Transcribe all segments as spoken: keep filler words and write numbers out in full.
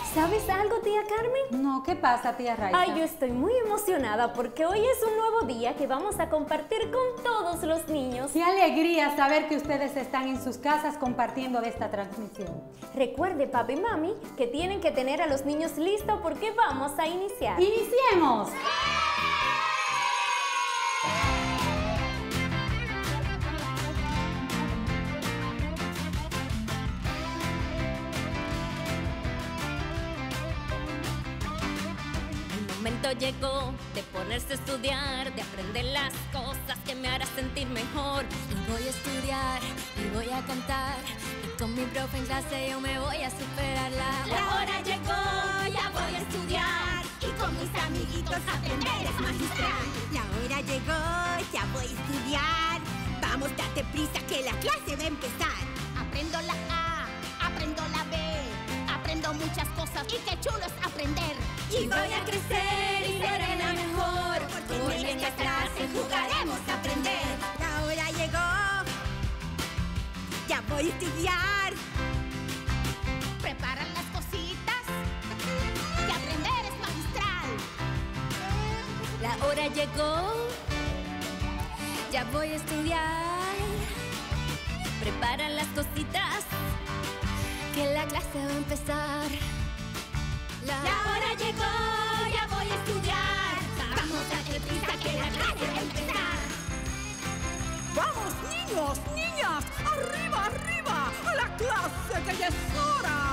¿Sabes algo, tía Carmen? No, ¿qué pasa, tía Raiza? Ay, yo estoy muy emocionada porque hoy es un nuevo día que vamos a compartir con todos los niños. Qué alegría saber que ustedes están en sus casas compartiendo de esta transmisión. Recuerde, papi y mami, que tienen que tener a los niños listos porque vamos a iniciar. ¡Iniciemos! El momento llegó de ponerse a estudiar, de aprender las cosas que me harán sentir mejor. Y voy a estudiar, y voy a cantar, y con mi profe en clase yo me voy a superarla. La hora llegó, ya voy a estudiar, y con mis amiguitos aprender es magistral. La hora llegó, ya voy a estudiar, vamos, date prisa que la clase va a empezar. Aprendo la A, aprendo la B, aprendo muchas cosas y qué chulo es aprender. Y voy a crecer y seré la mejor, porque en esta clase jugaremos a aprender. La hora llegó, ya voy a estudiar. Preparan las cositas, que aprender es magistral. La hora llegó, ya voy a estudiar. Preparan las cositas, que la clase va a empezar. La hora llegó, ya voy a estudiar. Vamos, date prisa que la clase va a empezar. ¡Vamos, niños, niñas! ¡Arriba, arriba! ¡A la clase que ya es hora!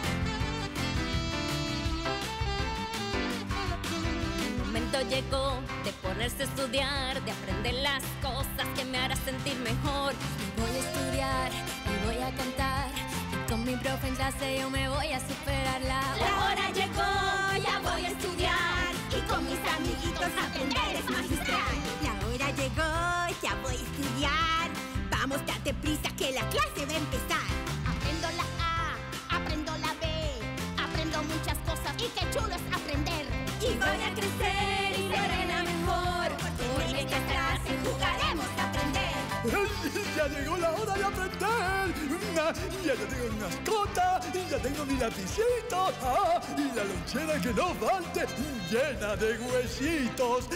El momento llegó de ponerse a estudiar, de aprender las cosas que me harán sentir mejor. Y voy a estudiar, y voy a cantar, y con mi profe en clase yo me voy a superarla. La hora llegó, ya voy a estudiar, y con mis amiguitos aprender es magistral. La hora llegó, ya voy a estudiar, vamos, date prisa que la clase va a empezar. Aprendo la A, aprendo la B, aprendo muchas cosas y qué chulo es aprender. Y voy a crecer y seré la mejor, porque en esta clase jugaremos a aprender. Ya llegó la hora de aprender. Ya tengo mi mascota, ya tengo mi lapicito, ah, y la lonchera que no falte, llena de huesitos.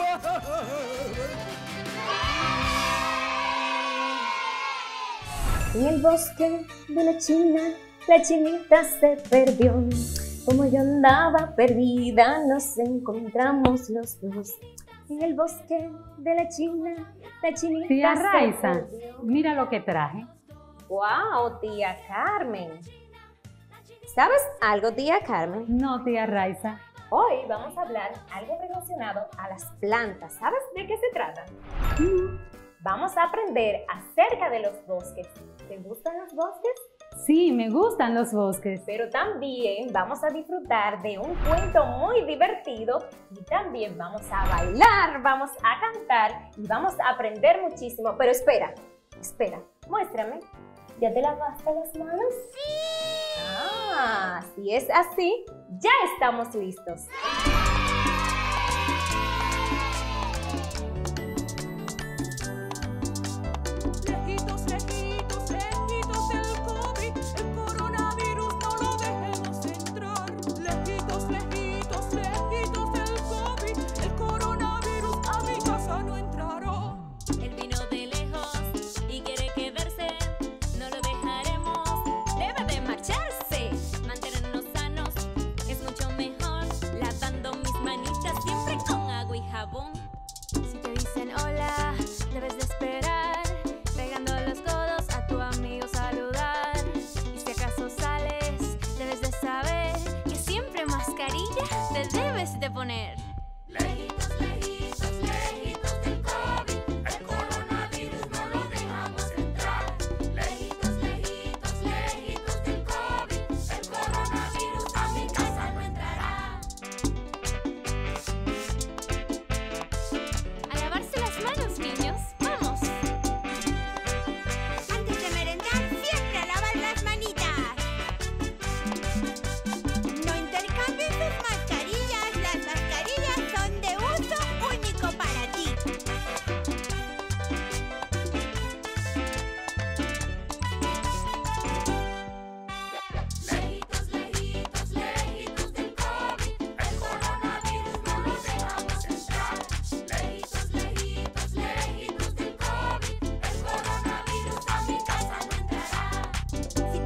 En el bosque de la China, la chinita se perdió. Como yo andaba perdida, nos encontramos los dos. En el bosque de la China, la chinita Tía se Raiza, perdió. mira lo que traje. ¡Wow, tía Carmen! ¿Sabes algo, tía Carmen? No, tía Raiza. Hoy vamos a hablar algo relacionado a las plantas. ¿Sabes de qué se trata? Vamos a aprender acerca de los bosques. ¿Te gustan los bosques? Sí, me gustan los bosques. Pero también vamos a disfrutar de un cuento muy divertido y también vamos a bailar, vamos a cantar y vamos a aprender muchísimo. Pero espera, espera, muéstrame. ¿Ya te lavaste las manos? ¡Sí! Ah, si es así, ya estamos listos. Lejitos, lejitos, lejitos del COVID, el coronavirus no lo dejemos entrar. Lejitos, lejitos, lejitos del COVID, el coronavirus a mi casa no entrará. Él vino de lejos y quiere quedarse, no lo dejaremos, debe de marcharse. Mantenernos sanos es mucho mejor, lavar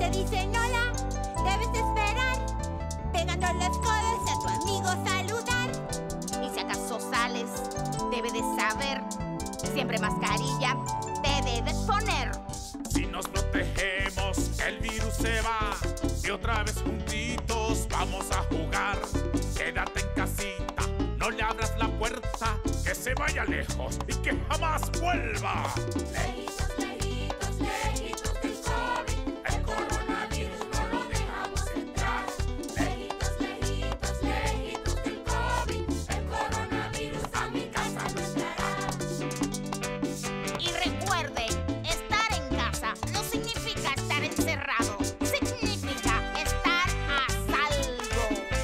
te dicen hola, debes esperar, pegando los codos a tu amigo saludar. Y si acaso sales, debes de saber, siempre mascarilla te debes poner. Si nos protegemos, el virus se va y otra vez juntitos vamos a jugar. Quédate en casita, no le abras la puerta, que se vaya lejos y que jamás vuelva. Lejitos, lejitos, lejitos del COVID, el coronavirus no lo dejamos entrar. Lejitos, lejitos, lejitos del COVID, el coronavirus a mi casa no entrará. Y recuerde, estar en casa no significa estar encerrado, significa estar a salvo.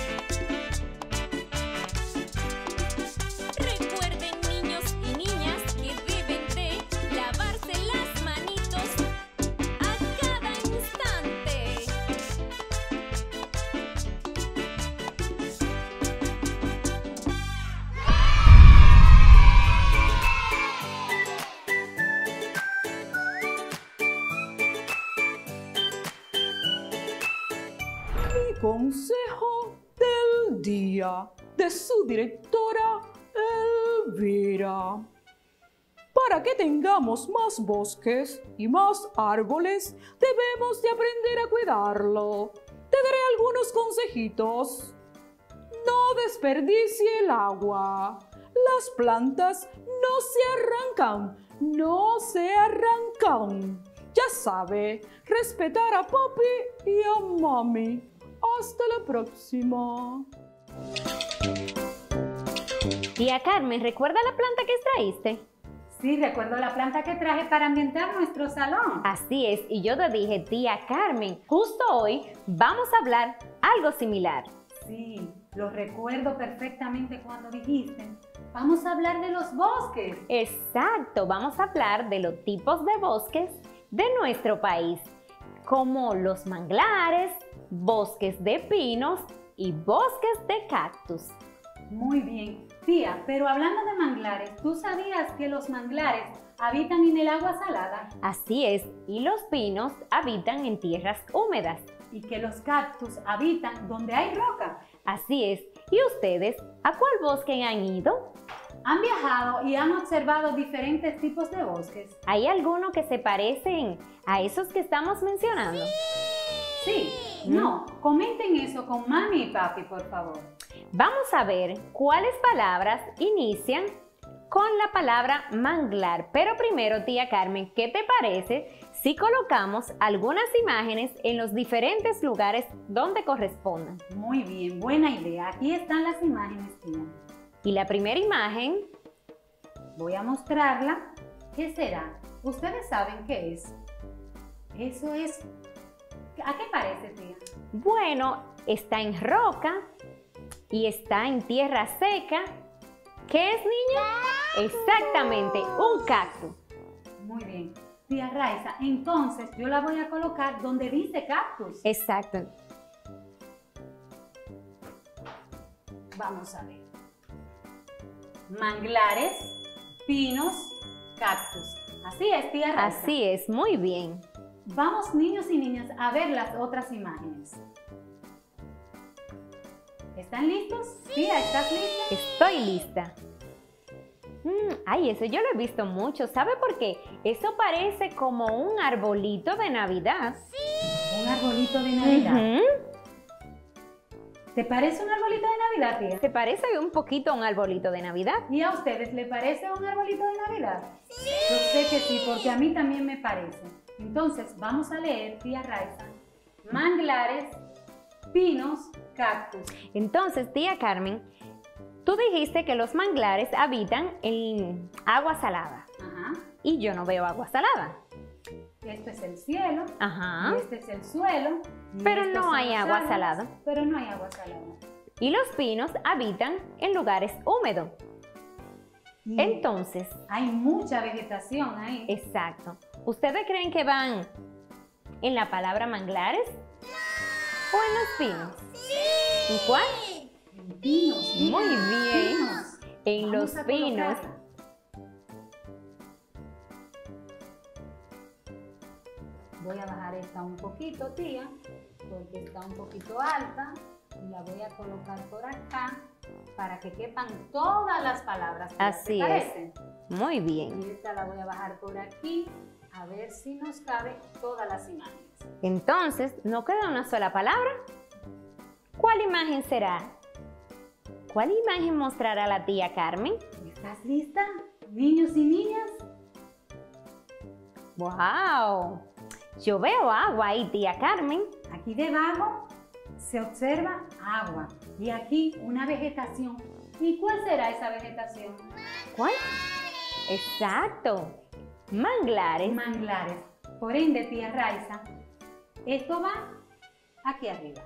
Recuerden, niños y niñas, que deben de lavarse las manitos a cada instante. Mi consejo del día de su directora Elvira. Para que tengamos más bosques y más árboles, debemos de aprender a cuidarlo. Te daré algunos consejitos. No desperdicie el agua. Las plantas no se arrancan, no se arrancan. Ya sabe, respetar a papi y a mami. Hasta la próxima. Tía Carmen, ¿recuerda la planta que extraíste? Sí, recuerdo la planta que traje para ambientar nuestro salón. Así es, y yo te dije, tía Carmen, justo hoy vamos a hablar algo similar. Sí, lo recuerdo perfectamente cuando dijiste. Vamos a hablar de los bosques. Exacto, vamos a hablar de los tipos de bosques de nuestro país, como los manglares, bosques de pinos y bosques de cactus. Muy bien. Tía, pero hablando de manglares, ¿tú sabías que los manglares habitan en el agua salada? Así es, y los pinos habitan en tierras húmedas. Y que los cactus habitan donde hay roca. Así es, ¿y ustedes a cuál bosque han ido? Han viajado y han observado diferentes tipos de bosques. ¿Hay alguno que se parecen a esos que estamos mencionando? Sí, no, comenten eso con mami y papi, por favor. Vamos a ver cuáles palabras inician con la palabra manglar. Pero primero, tía Carmen, ¿qué te parece si colocamos algunas imágenes en los diferentes lugares donde correspondan? Muy bien, buena idea. Aquí están las imágenes, tía. Y la primera imagen, Voy a mostrarla. ¿Qué será? ¿Ustedes saben qué es? Eso es... ¿A qué parece, tía? bueno, está en roca y está en tierra seca. ¿Qué es, niña? Exactamente, un cactus. Muy bien. Tía Raiza, entonces yo la voy a colocar donde dice cactus. Exacto. Vamos a ver. Manglares, pinos, cactus. Así es, tía Raiza. Así es, muy bien. Vamos, niños y niñas, a ver las otras imágenes. ¿Están listos? Tía, ¿estás lista? Estoy lista. Mm, ay, eso yo lo he visto mucho. ¿Sabe por qué? Eso parece como un arbolito de Navidad. Un arbolito de Navidad. Ujú. ¿Te parece un arbolito de Navidad, tía? ¿Te parece un poquito a un arbolito de Navidad? ¿Y a ustedes le parece un arbolito de Navidad? Sí. Yo sé que sí, porque a mí también me parece. Entonces, vamos a leer, tía Raiza, manglares, pinos, cactus. Entonces, tía Carmen, tú dijiste que los manglares habitan en agua salada. Ajá. Y yo no veo agua salada. Este es el cielo. Ajá. Y este es el suelo. y Pero estos no son hay los agua árboles, salada. Pero no hay agua salada. Y los pinos habitan en lugares húmedos. Y Entonces, hay mucha vegetación ahí. exacto. ¿Ustedes creen que van en la palabra manglares o en los pinos? ¡Sí! ¿En cuál? En pinos. mira, Muy bien. pinos. En Vamos los a pinos. colocarla. Voy a bajar esta un poquito, tía, porque está un poquito alta. Y la voy a colocar por acá para que quepan todas las palabras. Así es. Muy bien. Y esta la voy a bajar por aquí, a ver si nos cabe todas las imágenes. Entonces, ¿no queda una sola palabra? ¿Cuál imagen será? ¿Cuál imagen mostrará la tía Carmen? ¿Estás lista, niños y niñas? ¡Wow! Yo veo agua ahí, tía Carmen. Aquí debajo se observa agua y aquí una vegetación. ¿Y cuál será esa vegetación? ¿Cuál? Exacto. Manglares. Manglares. Por ende, tía Raiza, esto va aquí arriba.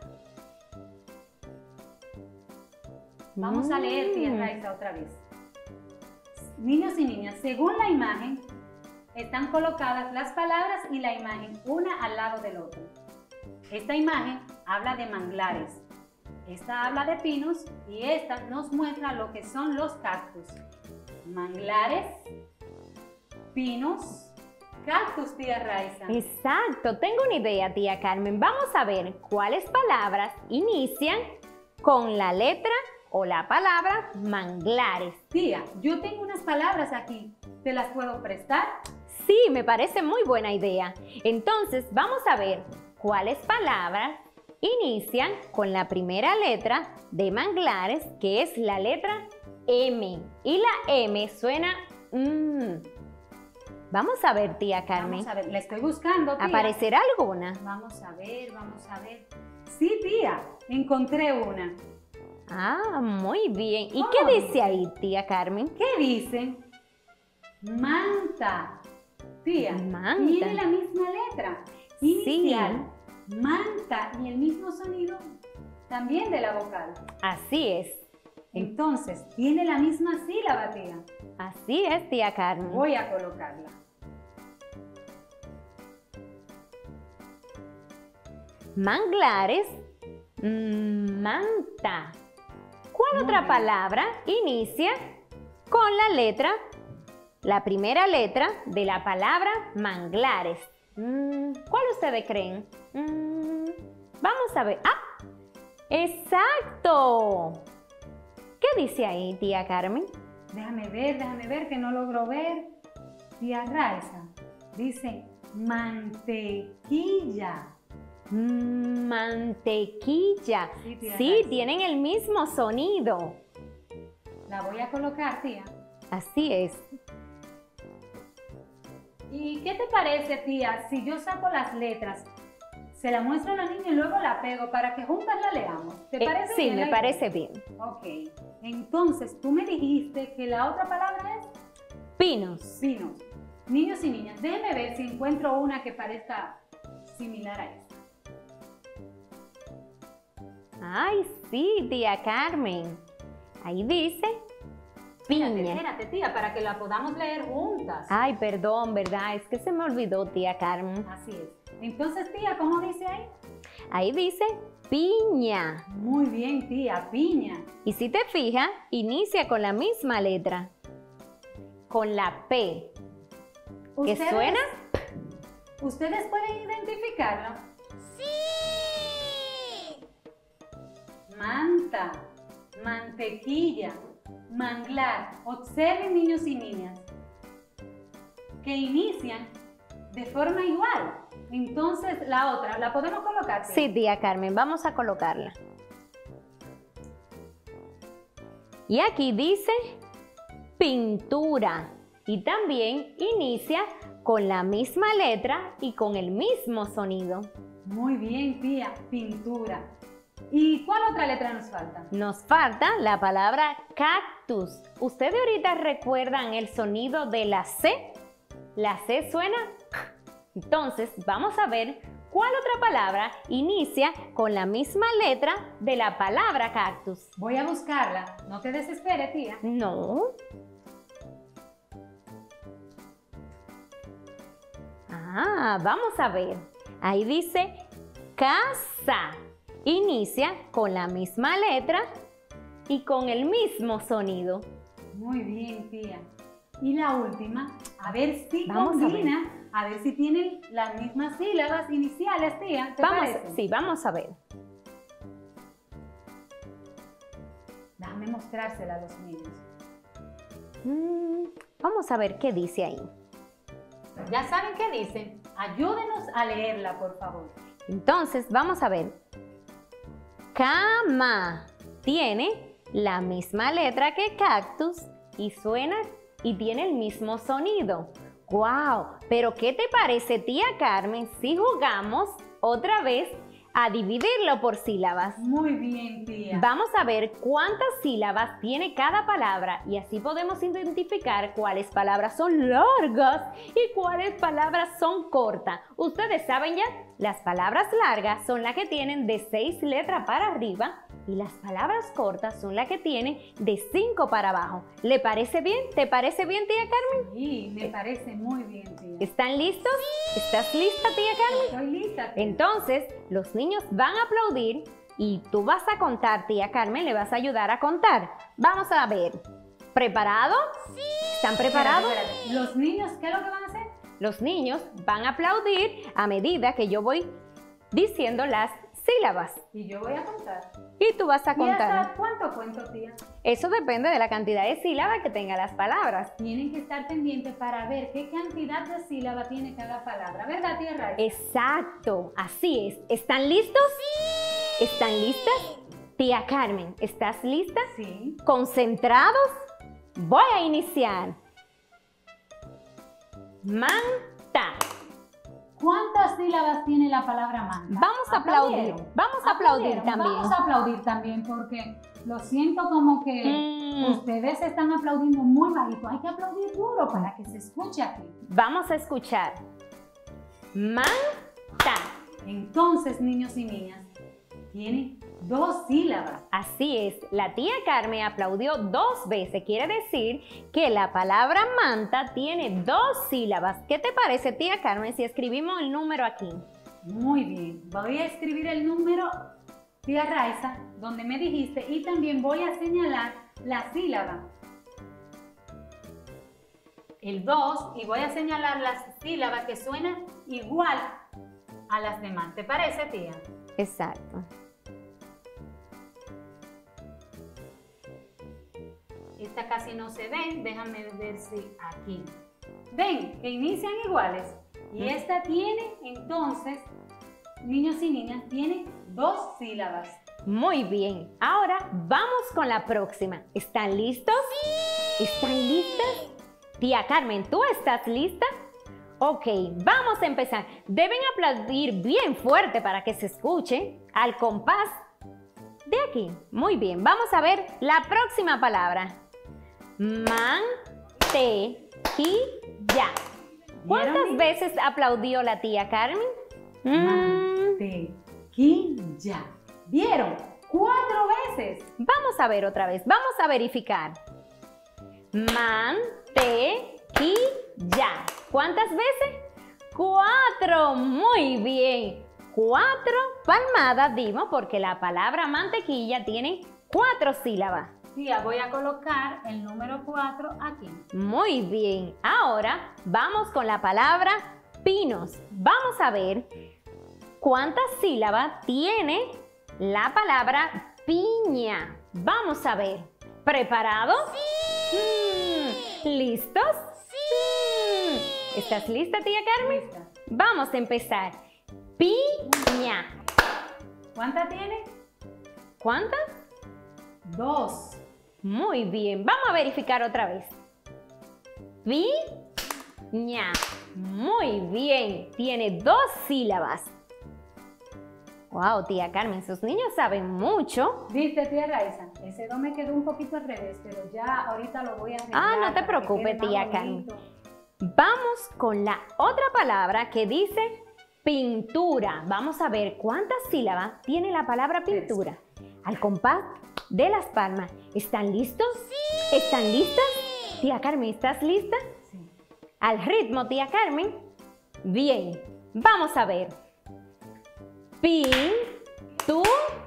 Vamos a leer, tía Raiza, otra vez. Niños y niñas, según la imagen, están colocadas las palabras y la imagen una al lado del otro. Esta imagen habla de manglares, esta habla de pinos y esta nos muestra lo que son los cactus. Manglares, pinos, cactus, tía Raiza. Exacto, tengo una idea, tía Carmen. Vamos a ver cuáles palabras inician con la letra o la palabra manglares. Tía, yo tengo unas palabras aquí, ¿te las puedo prestar? Sí, me parece muy buena idea. Entonces, vamos a ver cuáles palabras inician con la primera letra de manglares, que es la letra M. Y la M suena mmm. Vamos a ver, tía Carmen. Vamos a ver, la estoy buscando, tía. ¿Aparecerá alguna? Vamos a ver, vamos a ver. Sí, tía, encontré una. Ah, muy bien. ¿Y ¿Cómo qué dice dice? ahí, tía Carmen? ¿Qué dice? Manta. Tía, Manta. tiene la misma letra. Inicial, manta y el mismo sonido también de la vocal. Así es. Entonces, tiene la misma sílaba, tía. Así es, tía Carmen. Voy a colocarla. Manglares, mm, manta. ¿Cuál Muy otra bien. palabra inicia con la letra, la primera letra de la palabra manglares? Mm, ¿Cuál ustedes creen? Mm, vamos a ver. ¡Ah! ¡Exacto! ¿Qué dice ahí, tía Carmen? Déjame ver, déjame ver, que no logro ver. Tía Raiza, dice mantequilla. Mm, mantequilla. Sí, tía Sí, Raiza. tienen el mismo sonido. La voy a colocar, tía. Así es. ¿Y qué te parece, tía, si yo saco las letras, se la muestro a la niña y luego la pego para que juntas la leamos? ¿Te Eh, parece sí, bien me la parece bien. idea? Ok. Entonces, tú me dijiste que la otra palabra es Pinos. pinos. Niños y niñas, déjenme ver si encuentro una que parezca similar a esta. Ay, sí, tía Carmen. Ahí dice Espérate, piña. espérate, tía, para que la podamos leer juntas. Ay, perdón, ¿verdad? Es que se me olvidó, tía Carmen. Así es. Entonces, tía, ¿cómo dice ahí? Ahí dice piña. Muy bien, tía, piña. Y si te fijas, inicia con la misma letra. Con la P. ¿Qué ¿Ustedes- suena? ¿Ustedes pueden identificarlo? ¡Sí! Manta, mantequilla, manglar. Observen, niños y niñas, que inician de forma igual. Entonces, la otra, ¿la podemos colocar, tía? Sí, tía Carmen, vamos a colocarla. Y aquí dice pintura. Y también inicia con la misma letra y con el mismo sonido. Muy bien, tía, pintura. ¿Y cuál otra letra nos falta? Nos falta la palabra cactus. ¿Ustedes ahorita recuerdan el sonido de la C? La C suena. Entonces, vamos a ver cuál otra palabra inicia con la misma letra de la palabra cactus. Voy a buscarla. No te desesperes, tía. No. Ah, vamos a ver. Ahí dice casa. Inicia con la misma letra y con el mismo sonido. Muy bien, tía. Y la última, a ver si Vamos a ver. combina a ver si tienen las mismas sílabas iniciales, tía. ¿Te Vamos, parece? sí, vamos a ver. Déjame mostrársela a los niños. Mm, vamos a ver qué dice ahí. ¿Ya saben qué dicen? Ayúdenos a leerla, por favor. Entonces, vamos a ver. Cama tiene la misma letra que cactus y suena y tiene el mismo sonido. ¡Wow! Pero ¿qué te parece, tía Carmen, si jugamos otra vez a dividirlo por sílabas? Muy bien, tía. Vamos a ver cuántas sílabas tiene cada palabra y así podemos identificar cuáles palabras son largas y cuáles palabras son cortas. Ustedes saben ya, las palabras largas son las que tienen de seis letras para arriba y las palabras cortas son las que tienen de cinco para abajo. ¿Le parece bien? ¿Te parece bien, tía Carmen? Sí, me parece muy bien, tía. ¿Están listos? ¿Estás lista, tía Carmen? Estoy lista, tía. Entonces, los niños van a aplaudir y tú vas a contar, tía Carmen, le vas a ayudar a contar. Vamos a ver. ¿Preparado? Sí. ¿Están preparados? Espérate, espérate. ¿Los niños qué es lo que van a hacer? Los niños van a aplaudir a medida que yo voy diciendo las sílabas. Y yo voy a contar. Y tú vas a ¿Y contar. hasta cuánto cuento, tía? Eso depende de la cantidad de sílabas que tengan las palabras. Tienen que estar pendientes para ver qué cantidad de sílaba tiene cada palabra. ¿Verdad, tía Ray? Exacto, así es. ¿Están listos? Sí. ¿Están listas? Tía Carmen, ¿estás lista? Sí. ¿Concentrados? Voy a iniciar. Manta. ¿Cuántas sílabas tiene la palabra manta? Vamos a aplaudir. ¿Aplaudieron? Vamos a aplaudir ¿Aplaudieron? también. Vamos a aplaudir también porque lo siento como que Mm. ustedes están aplaudiendo muy bajito. Hay que aplaudir duro para que se escuche aquí. Vamos a escuchar. Manta. Entonces, niños y niñas, tiene dos sílabas. Así es, la tía Carmen aplaudió dos veces. Quiere decir que la palabra manta tiene dos sílabas. ¿Qué te parece, tía Carmen, si escribimos el número aquí? Muy bien. Voy a escribir el número, tía Raiza, donde me dijiste, y también voy a señalar la sílaba. El dos, y voy a señalar las sílabas que suenan igual a las demás. ¿Te parece, tía? Exacto. Esta casi no se ven, déjame ver si aquí. Ven, que inician iguales. Y esta tiene, entonces, niños y niñas, tiene dos sílabas. Muy bien. Ahora vamos con la próxima. ¿Están listos? Sí. ¿Están listas? Tía Carmen, ¿tú estás lista? Ok, vamos a empezar. Deben aplaudir bien fuerte para que se escuche al compás de aquí. Muy bien, vamos a ver la próxima palabra. Mantequilla. ¿Cuántas ¿Vieron? veces aplaudió la tía Carmen? Mm, Mantequilla. ¿Vieron? Cuatro veces. Vamos a ver otra vez, vamos a verificar. Mantequilla. ¿Cuántas veces? Cuatro. Muy bien. Cuatro palmadas dimos porque la palabra mantequilla tiene cuatro sílabas. Tía, voy a colocar el número cuatro aquí. Muy bien. Ahora vamos con la palabra pinos. Vamos a ver cuántas sílabas tiene la palabra piña. Vamos a ver. ¿Preparados? Sí. Mm, ¿listos? Sí. Mm. ¿Estás lista, tía Carmen? Lista. Vamos a empezar. Piña. ¿Cuántas tiene? ¿Cuántas? Dos. Muy bien. Vamos a verificar otra vez. Piña. Muy bien. Tiene dos sílabas. Wow, tía Carmen, sus niños saben mucho. ¿Viste, tía Raiza? Ese do me quedó un poquito al revés, pero ya ahorita lo voy a arreglar. Ah, no te para que preocupes, quede más tía Carmen. bonito. Vamos con la otra palabra que dice pintura. Vamos a ver cuántas sílabas tiene la palabra pintura. Al compás de las palmas. ¿Están listos? Sí. ¿Están listas? Tía Carmen, ¿estás lista? Sí. Al ritmo, tía Carmen. Bien. Vamos a ver. Pintura.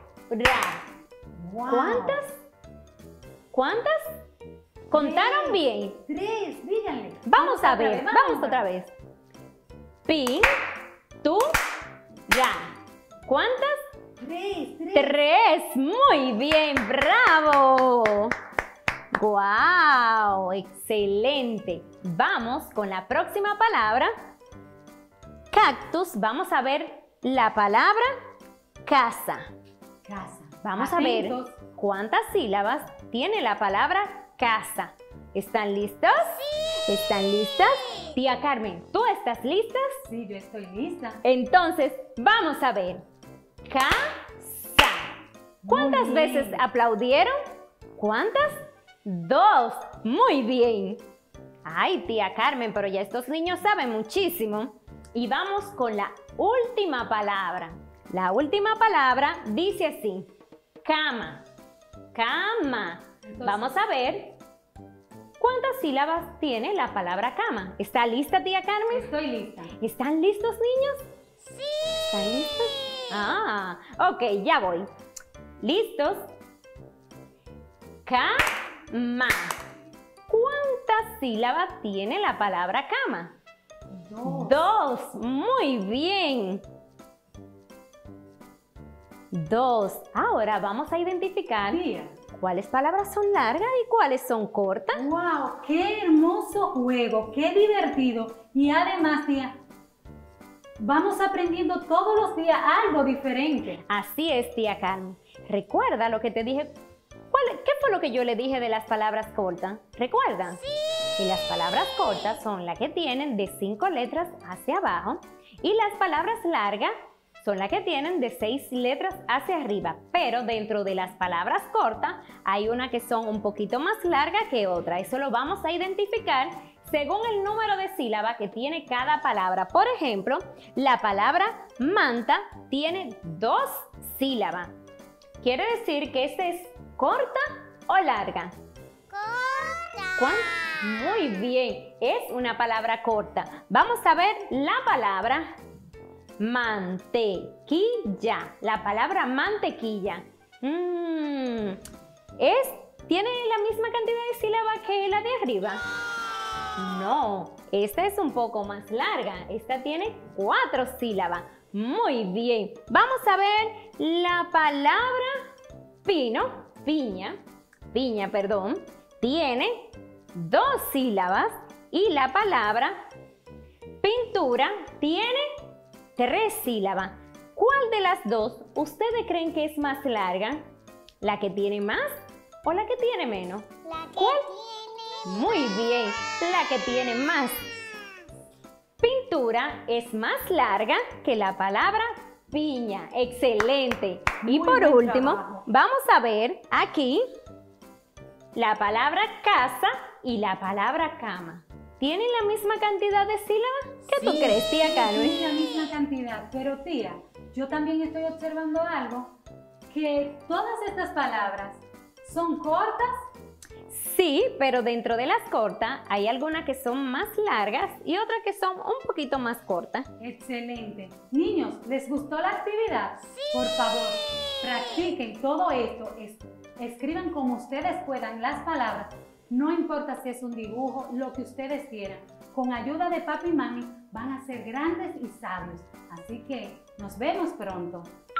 Wow. ¿Cuántas? ¿Cuántas? ¿Contaron bien? Tres, díganle. Vamos a ver, otra vez, vamos otra vez. Pintura. ¿Cuántas? Tres, tres. Tres. Muy bien, bravo. ¡Guau! Excelente. Vamos con la próxima palabra. Cactus. Vamos a ver la palabra casa. Casa. Vamos Atentos. a ver cuántas sílabas tiene la palabra casa. ¿Están listos? Sí. ¿Están listas? Tía Carmen, ¿tú estás lista? Sí, yo estoy lista. Entonces, vamos a ver. Casa. ¿Cuántas Muy veces bien. aplaudieron? ¿Cuántas? Dos. Muy bien. Ay, tía Carmen, pero ya estos niños saben muchísimo. Y vamos con la última palabra. La última palabra dice así. Cama. Cama. Entonces- Vamos a ver cuántas sílabas tiene la palabra cama. ¿Está lista, tía Carmen? Estoy lista. ¿Están listos, niños? Sí. ¿Están listos? Ah, ok, ya voy. ¿Listos? Cama. ¿Cuántas sílabas tiene la palabra cama? Dos. Dos. Muy bien. Dos. Ahora vamos a identificar Tía. cuáles palabras son largas y cuáles son cortas. ¡Wow! ¡Qué hermoso juego! ¡Qué divertido! Y además, tía, vamos aprendiendo todos los días algo diferente. Así es, tía Carmen. Recuerda lo que te dije. ¿Cuál- ¿Qué fue lo que yo le dije de las palabras cortas? ¿Recuerdan? Sí. Y las palabras cortas son las que tienen de cinco letras hacia abajo y las palabras largas son las que tienen de seis letras hacia arriba. Pero dentro de las palabras cortas hay unas que son un poquito más largas que otras. Eso lo vamos a identificar según el número de sílabas que tiene cada palabra. Por ejemplo, la palabra manta tiene dos sílabas. Quiere decir que esta es corta o larga. Corta. ¿Cuán? Muy bien, es una palabra corta. Vamos a ver la palabra mantequilla. La palabra mantequilla. Mm, es, ¿tiene la misma cantidad de sílabas que la de arriba? No, esta es un poco más larga. Esta tiene cuatro sílabas. Muy bien. Vamos a ver la palabra pino, piña, piña, perdón, tiene dos sílabas y la palabra pintura tiene tres sílabas. ¿Cuál de las dos ustedes creen que es más larga? ¿La que tiene más o la que tiene menos? La que ¿Cuál? tiene. Muy bien, la que tiene más. Pintura es más larga que la palabra piña. Excelente. Y Muy por buen último, trabajo. vamos a ver aquí la palabra casa y la palabra cama. ¿Tienen la misma cantidad de sílabas? ¿Qué tú Sí, crees, tía Carmen? tiene la misma cantidad, pero tía, yo también estoy observando algo, que todas estas palabras son cortas. Sí, pero dentro de las cortas hay algunas que son más largas y otras que son un poquito más cortas. Excelente. Niños, ¿les gustó la actividad? Sí. Por favor, practiquen todo esto, es- escriban como ustedes puedan las palabras. No importa si es un dibujo, lo que ustedes quieran. Con ayuda de papi y mami van a ser grandes y sabios. Así que nos vemos pronto.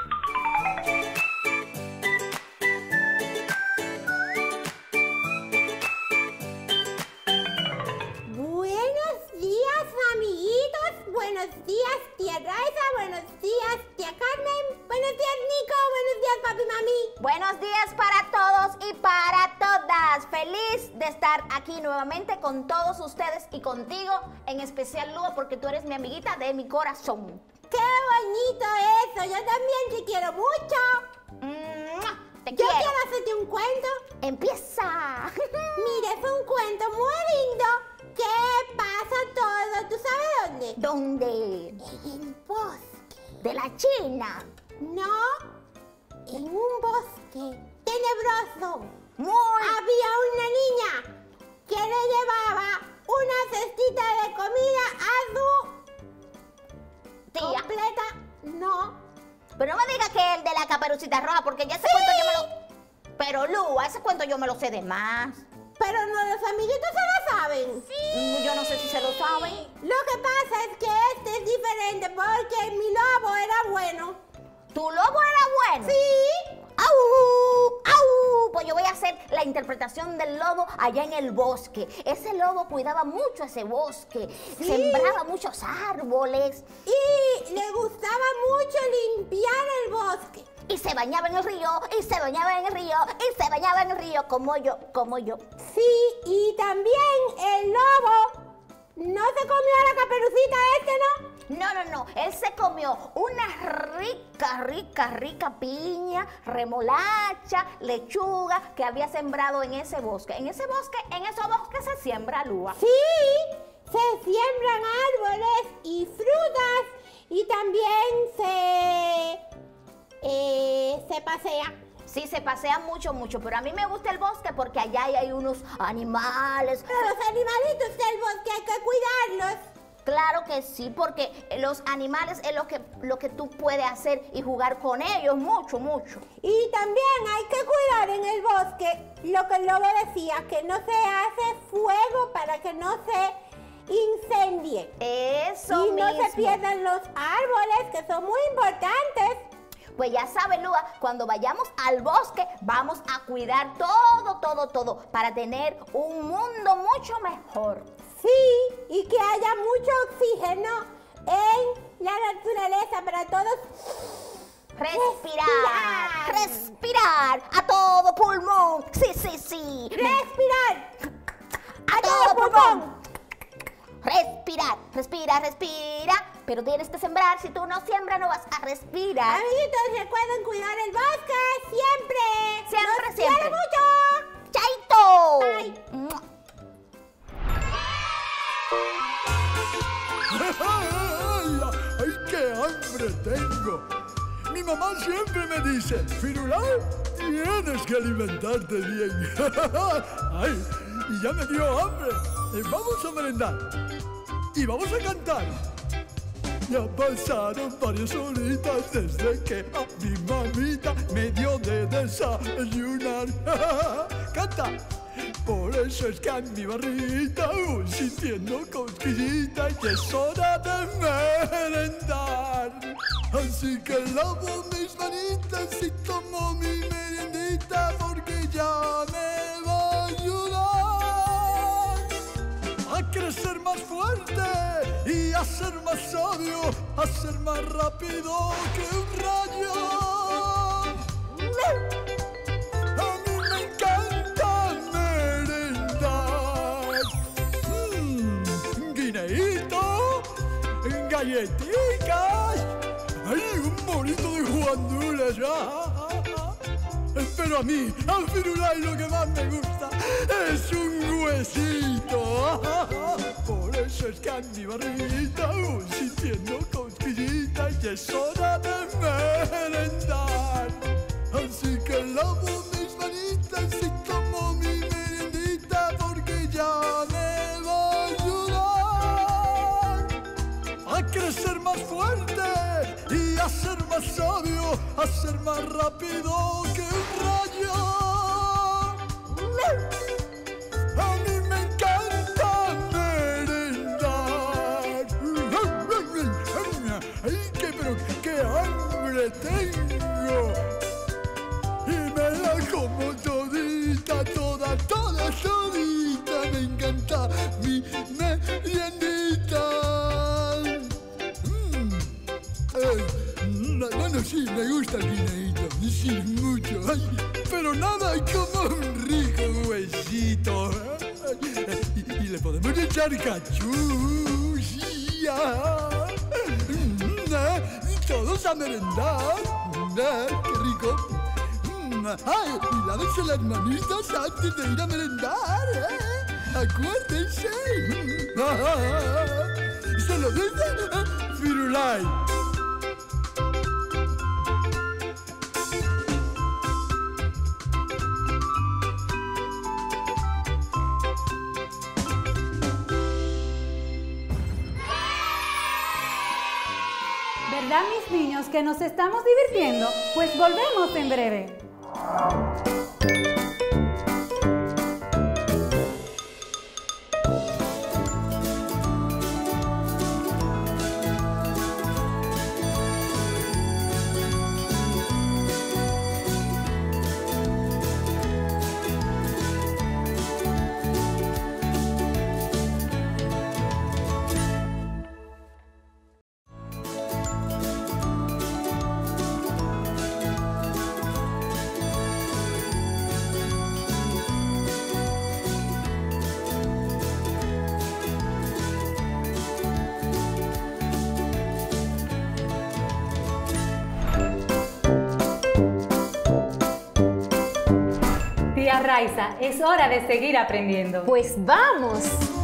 Buenos días, amiguitos. Buenos días, tía Raiza. Buenos días, tía Carmen. Buenos días, Nico. Buenos días, papi y mami. Buenos días para todos y para todas. Feliz de estar aquí nuevamente con todos ustedes y contigo, en especial Lua, porque tú eres mi amiguita de mi corazón. ¡Qué bonito eso! Yo también te quiero mucho. ¡Mua! Te Yo quiero. quiero hacerte un cuento. Empieza. Mira, es un cuento muy lindo que pasa todo. ¿Tú sabes dónde? ¿Dónde? En el bosque. De la China. No, en un bosque tenebroso. Muy. Había una niña que le llevaba una cestita de comida a su Tía. completa. No. Pero no me digas que es el de la Caperucita Roja, porque ya ese cuento yo me lo... Pero Lua, ese cuento yo me lo sé de más. Pero no, los amiguitos se lo saben. Mm, Yo no sé si se lo saben. Lo que pasa es que este es diferente porque mi lobo era bueno. ¿Tu lobo era bueno? Sí. ¡Au! ¡Au! Pues yo voy a hacer la interpretación del lobo allá en el bosque. Ese lobo cuidaba mucho ese bosque, Sí. sembraba muchos árboles Y le gustaba mucho limpiar el bosque. y se bañaba en el río, y se bañaba en el río, y se bañaba en el río, como yo, como yo. Sí, y también el lobo no se comió a la caperucita este, ¿no? No, no, no, él se comió una rica, rica, rica piña, remolacha, lechuga que había sembrado en ese bosque. En ese bosque, en esos bosques se siembra lúa. Sí, se siembran árboles y frutas y también se, eh, se pasea. Sí, se pasea mucho, mucho, pero a mí me gusta el bosque porque allá hay, hay unos animales. Pero los animalitos del bosque hay que cuidarlos. Claro que sí, porque los animales es lo que, lo que tú puedes hacer y jugar con ellos mucho, mucho. Y también hay que cuidar en el bosque lo que el lobo decía, que no se hace fuego para que no se incendie. Eso y no mismo. se pierdan los árboles, que son muy importantes. Pues ya sabes, Lua, cuando vayamos al bosque vamos a cuidar todo, todo, todo para tener un mundo mucho mejor. Sí, y que haya mucho oxígeno en la naturaleza para todos. Respirar, respirar a todo pulmón. Sí, sí, sí. Respirar A todo pulmón. Respirar, respira, respira. Pero tienes que sembrar. Si tú no siembras, no vas a respirar. Amiguitos, recuerden cuidar el bosque siempre. Siempre, ¡Los siempre. quiero mucho! ¡Chaito! Bye. Mua. ¡Ay, ay, qué hambre tengo! Mi mamá siempre me dice, Firulai, tienes que alimentarte bien. ¡Ay, y ya me dio hambre! Eh, Vamos a merendar y vamos a cantar. Ya pasaron varias horitas desde que a mi mamita me dio de desayunar. ¡Canta! Por eso es que a mi barrita voy sintiendo cosquillita y es hora de merendar. Así que lavo mis manitas y tomo mi meriendita porque ya me va a ayudar a crecer más fuerte y a ser más sabio, a ser más rápido que un rayo. A mí me encanta merendar. Mmm, guineíto, galletitas, ay, un bonito de guandules. Ah, ah, ah. Pero a mí, al Firulai, lo que más me gusta es un huesito. Ah, ah. Por eso es que a mi barriguita voy sintiendo cosquillita y es hora de merendar. Así que lavo mis manitas y tomo mi meriendita porque ya me va a ayudar a crecer más fuerte y a ser más sabio, a ser más rápido que un rayo. A mí me encanta merendar. ¡Ay, qué, pero qué hambre tengo! Y me la como todita, toda, toda, todita. Me encanta mi meriendita. Mm. Eh, mm, bueno, sí, me gusta el guineíto. Sí, mucho. Ay, pero nada como un rico huesito. ¿Eh? Y, y le podemos echar cachú. Sí, ah. Mm, eh, todos a merendar. Eh, qué rico. ¡Ay! Y lávense las manitas antes de ir a merendar, ¿eh? ¡Acuérdense! ¡Se lo dice Firulai! ¿Verdad, mis niños, que nos estamos divirtiendo? Pues volvemos en breve. Raiza, es hora de seguir aprendiendo. Pues vamos.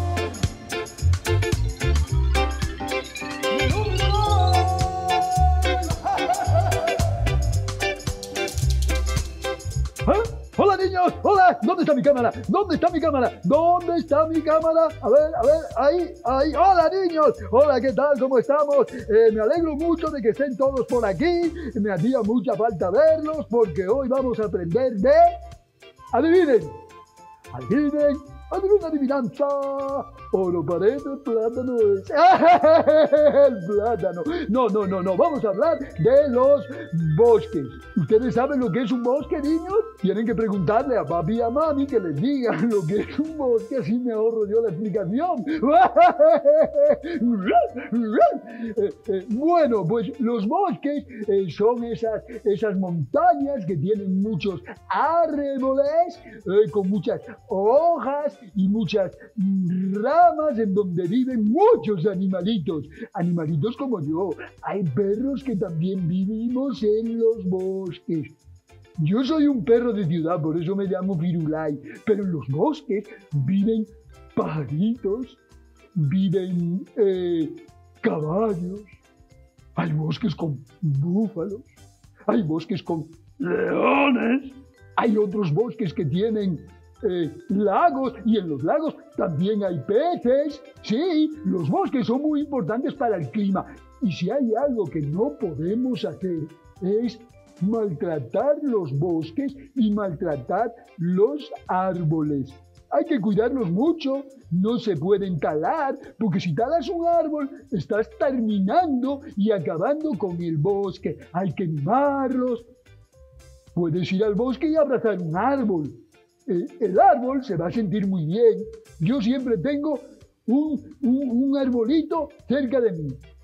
¿Eh? ¡Hola, niños! ¡Hola! ¿Dónde está mi cámara? ¿Dónde está mi cámara? ¿Dónde está mi cámara? A ver, a ver, ahí, ahí. ¡Hola, niños! ¡Hola! ¿Qué tal? ¿Cómo estamos? Eh, me alegro mucho de que estén todos por aquí. Me hacía mucha falta verlos porque hoy vamos a aprender de... ¡Adivinen! ¡Adivinen! ¡Adivinen, adivinanza! Oro, parece, plátano es... ¡El plátano! No, no, no, no. Vamos a hablar de los bosques. ¿Ustedes saben lo que es un bosque, niños? Tienen que preguntarle a papi y a mami que les digan lo que es un bosque, así me ahorro yo la explicación. eh, eh, bueno, pues los bosques eh, son esas, esas montañas que tienen muchos árboles, eh, con muchas hojas y muchas ramas en donde viven muchos animalitos. Animalitos como yo. Hay perros que también vivimos en los bosques. Yo soy un perro de ciudad, por eso me llamo Firulai, pero en los bosques viven pajaritos, viven eh, caballos, hay bosques con búfalos, hay bosques con leones, hay otros bosques que tienen eh, lagos, y en los lagos también hay peces. Sí, los bosques son muy importantes para el clima, y si hay algo que no podemos hacer es maltratar los bosques y maltratar los árboles. Hay que cuidarlos mucho, no se pueden talar, porque si talas un árbol, estás terminando y acabando con el bosque. Hay que mimarlos. Puedes ir al bosque y abrazar un árbol. El, el árbol se va a sentir muy bien. Yo siempre tengo un, un, un arbolito cerca de mí.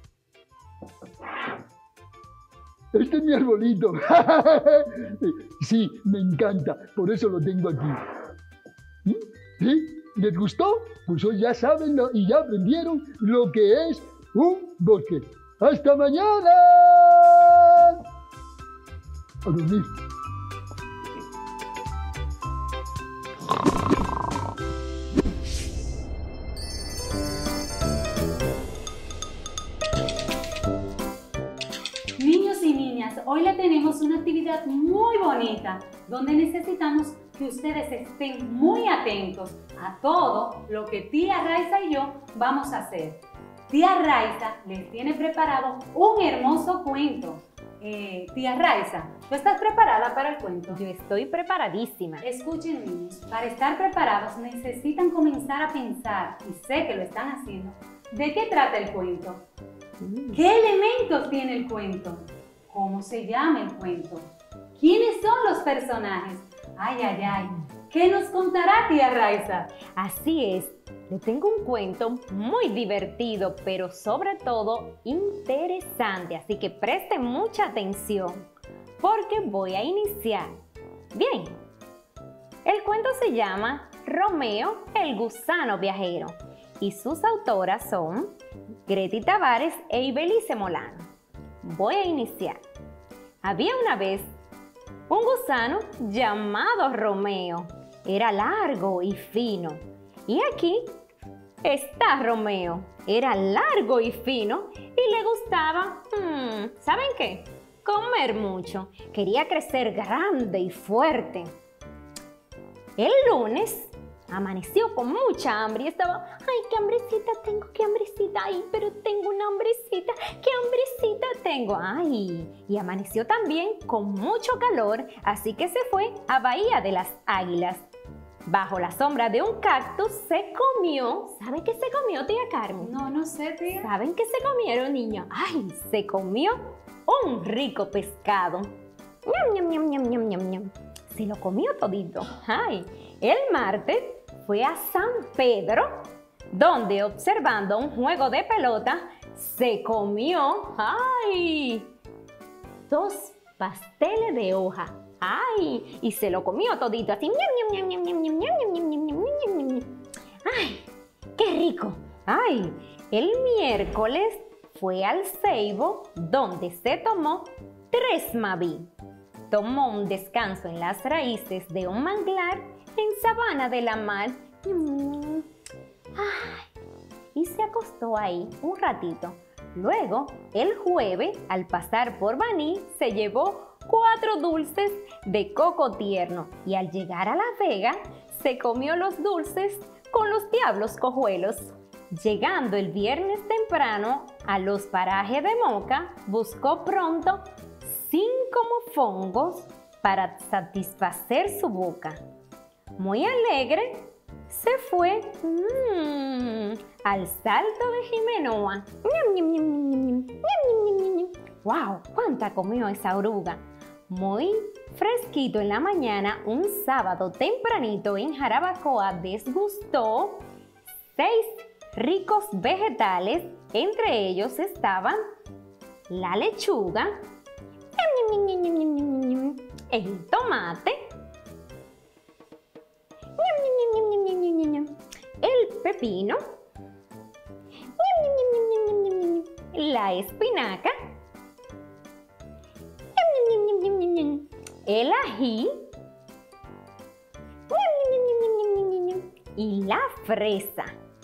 Este es mi arbolito. Sí, me encanta, por eso lo tengo aquí. ¿Sí? ¿Les gustó? Pues hoy ya saben lo, y ya aprendieron lo que es un bosque. ¡Hasta mañana! A dormir. Niños y niñas, hoy le tenemos una actividad muy bonita donde necesitamos que ustedes estén muy atentos a todo lo que tía Raiza y yo vamos a hacer. Tía Raiza les tiene preparado un hermoso cuento. Eh, tía Raiza, ¿tú estás preparada para el cuento? Yo estoy preparadísima. Escuchen, niños, para estar preparados necesitan comenzar a pensar, y sé que lo están haciendo, ¿de qué trata el cuento? ¿Qué elementos tiene el cuento? ¿Cómo se llama el cuento? ¿Quiénes son los personajes? Ay, ay, ay. ¿Qué nos contará tía Raiza? Así es, le tengo un cuento muy divertido, pero sobre todo interesante. Así que presten mucha atención, porque voy a iniciar. Bien, el cuento se llama Romeo, el gusano viajero, y sus autoras son Greti Tavares e Ibelice Molano. Voy a iniciar. Había una vez un gusano llamado Romeo. Era largo y fino. Y aquí está Romeo. Era largo y fino y le gustaba, hmm, ¿saben qué? Comer mucho. Quería crecer grande y fuerte. El lunes amaneció con mucha hambre y estaba, ay, qué hambrecita tengo, qué hambrecita, ay, pero tengo una hambrecita, qué hambrecita tengo, ay. Y amaneció también con mucho calor, así que se fue a Bahía de las Águilas. Bajo la sombra de un cactus se comió, ¿saben qué se comió, tía Carmen? No, no sé, tía. ¿Saben qué se comieron, niños? Ay, se comió un rico pescado. Ñam, ñam, ñam, ñam, ñam, ñam, ñam. Se lo comió todito. Ay, el martes fue a San Pedro, donde observando un juego de pelota, se comió, ¡ay!, dos pasteles de hoja. ¡Ay! Y se lo comió todito, así. ¡Ñam, ñam, ñam, ñam, ñam, ñam, ñam, ñam, ñam, ñam, ñam, ñam! ¡Ay! ¡Qué rico! ¡Ay! El miércoles fue al Ceibo, donde se tomó tres Maví. tomó un descanso en las raíces de un manglar en Sabana de la Mar. Ay, y se acostó ahí un ratito. Luego, el jueves, al pasar por Baní, se llevó cuatro dulces de coco tierno y al llegar a La Vega, se comió los dulces con los diablos cojuelos. Llegando el viernes temprano a los parajes de Moca, buscó pronto cinco mofongos para satisfacer su boca. Muy alegre, se fue mmm, al Salto de Jimenoa. ¡Wow! ¿Cuánta comió esa oruga? Muy fresquito en la mañana, un sábado tempranito en Jarabacoa, desgustó seis ricos vegetales. Entre ellos estaban la lechuga, el tomate, el pepino, la espinaca, el ají y la fresa.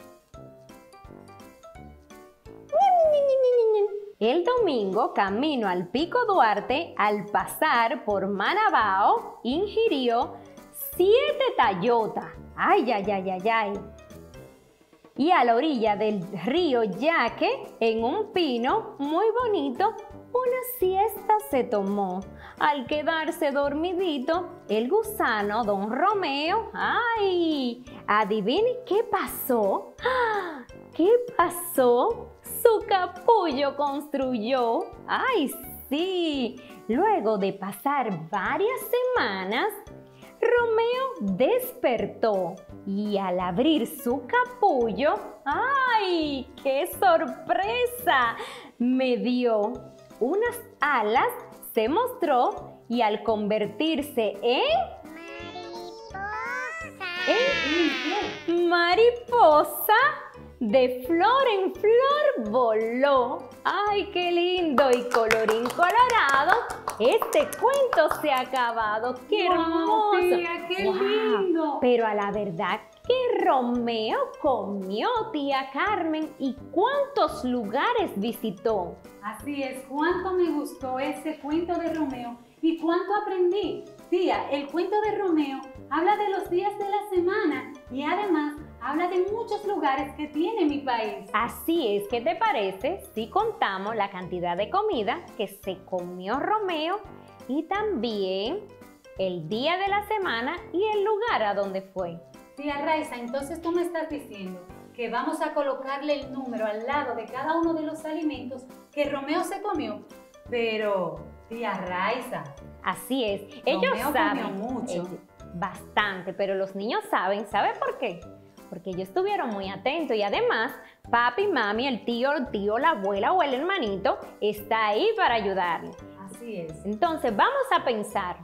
El domingo, camino al Pico Duarte, al pasar por Manabao, ingirió siete tallotas. ¡Ay, ay, ay, ay, ay! Y a la orilla del río Yaque, en un pino muy bonito, una siesta se tomó. Al quedarse dormidito, el gusano don Romeo, ¡ay! Adivine qué pasó. ¡Ah! ¿Qué pasó? Su capullo construyó. ¡Ay, sí! Luego de pasar varias semanas, Romeo despertó y al abrir su capullo, ¡ay, qué sorpresa! Me dio unas alas, se mostró y al convertirse en... ¡Mariposa! En mariposa, de flor en flor voló. ¡Ay, qué lindo! Y colorín colorado, este cuento se ha acabado. ¡Qué Wow, hermoso! tía, qué Wow. lindo. Pero a la verdad que Romeo comió, tía Carmen, ¿y cuántos lugares visitó? Así es, cuánto me gustó ese cuento de Romeo y cuánto aprendí. Tía, el cuento de Romeo habla de los días de la semana y además habla de muchos lugares que tiene mi país. Así es, ¿qué te parece si contamos la cantidad de comida que se comió Romeo y también el día de la semana y el lugar a donde fue? Tía Raiza, entonces tú me estás diciendo que vamos a colocarle el número al lado de cada uno de los alimentos que Romeo se comió. Pero, tía Raiza, Así es, ellos Romeo saben comió mucho. ellos- bastante, pero los niños saben, ¿sabe por qué? Porque ellos estuvieron muy atentos y además papi, mami, el tío, el tío, la abuela o el hermanito está ahí para ayudarle. así es. Entonces vamos a pensar,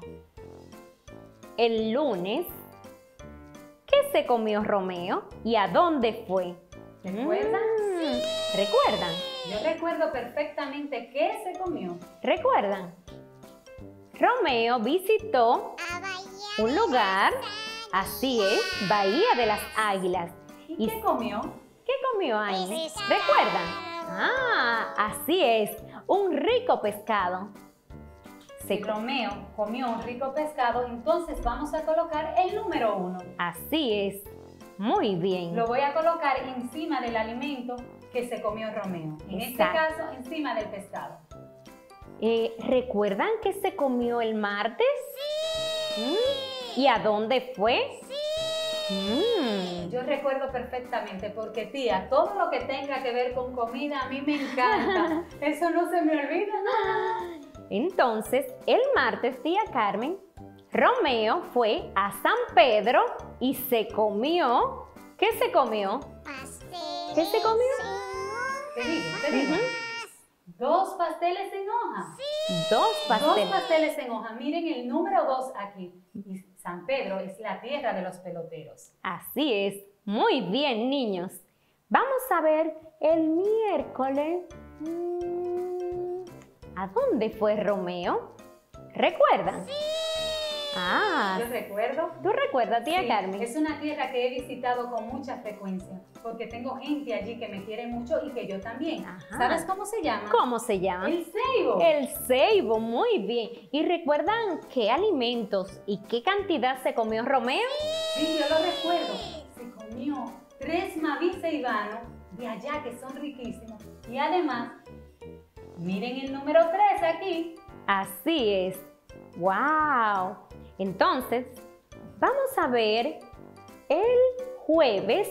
el lunes, ¿qué se comió Romeo y a dónde fue? ¿Recuerdan? Mm, ¿Recuerdan? Yo recuerdo perfectamente qué se comió. ¿Recuerdan? Romeo visitó un lugar, así es, Bahía de las Águilas. ¿Y, ¿Y qué comió? qué comió ahí? ¿Recuerdan? Ah, así es, un rico pescado. Si Romeo comió un rico pescado, entonces vamos a colocar el número uno. Así es, muy bien. Lo voy a colocar encima del alimento que se comió Romeo. En este Exacto. caso, encima del pescado. Eh, ¿Recuerdan que se comió el martes? Mm, ¿y a dónde fue? Mm, Yo recuerdo perfectamente porque, tía, todo lo que tenga que ver con comida a mí me encanta. Eso no se me olvida. Entonces, el martes, tía Carmen, Romeo fue a San Pedro y se comió. ¿Qué se comió? ¿Qué se comió? Te digo, te digo. Ujú. Dos pasteles en hoja. Dos Dos pasteles. pasteles en hoja. Miren el número dos aquí. Y San Pedro es la tierra de los peloteros. Así es. Muy bien, niños. Vamos a ver el miércoles. Mm, ¿A dónde fue Romeo? ¿Recuerdan? Sí. Ah, Yo recuerdo. ¿tú recuerdas, tía Sí, Carmen? es una tierra que he visitado con mucha frecuencia, porque tengo gente allí que me quiere mucho y que yo también. Ajá. ¿Sabes cómo se llama? ¿Cómo se llama? El ceibo. El ceibo, muy bien. ¿Y recuerdan qué alimentos y qué cantidad se comió Romeo? Sí, yo lo recuerdo. Se comió tres maví ceibanos de allá que son riquísimos. Y además, miren el número tres aquí. Así es. ¡Wow! Entonces, vamos a ver el jueves.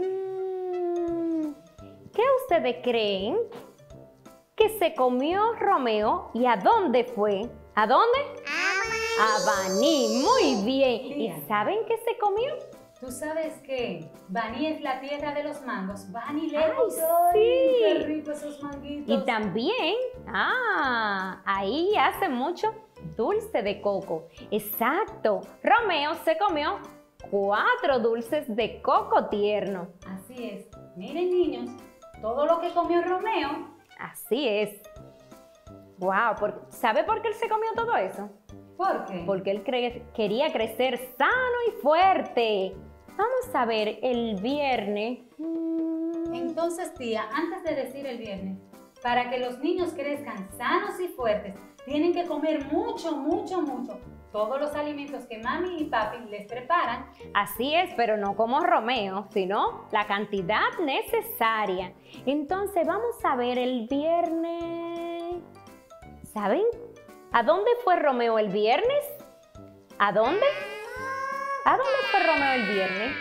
Mm, ¿Qué ustedes creen que se comió Romeo y a dónde fue? ¿A dónde? A Baní. Muy bien. ¿Y Bien. saben qué se comió? Tú sabes que Baní es la tierra de los mangos. Baní ¡Ay, lejos. sí! ¡Qué rico esos manguitos! Y también, ah, ahí hace mucho dulce de coco. Exacto. Romeo se comió cuatro dulces de coco tierno. Así es. Miren, niños, todo lo que comió Romeo. Así es. Wow, por- ¿sabe por qué él se comió todo eso? ¿Por qué? Porque él cre- quería crecer sano y fuerte. Vamos a ver el viernes. Mm, Entonces, tía, antes de decir el viernes, para que los niños crezcan sanos y fuertes, tienen que comer mucho, mucho, mucho. Todos los alimentos que mami y papi les preparan. Así es, pero no como Romeo, sino la cantidad necesaria. Entonces vamos a ver el viernes. ¿Saben? ¿A dónde fue Romeo el viernes? ¿A dónde? ¿A dónde fue Romeo el viernes?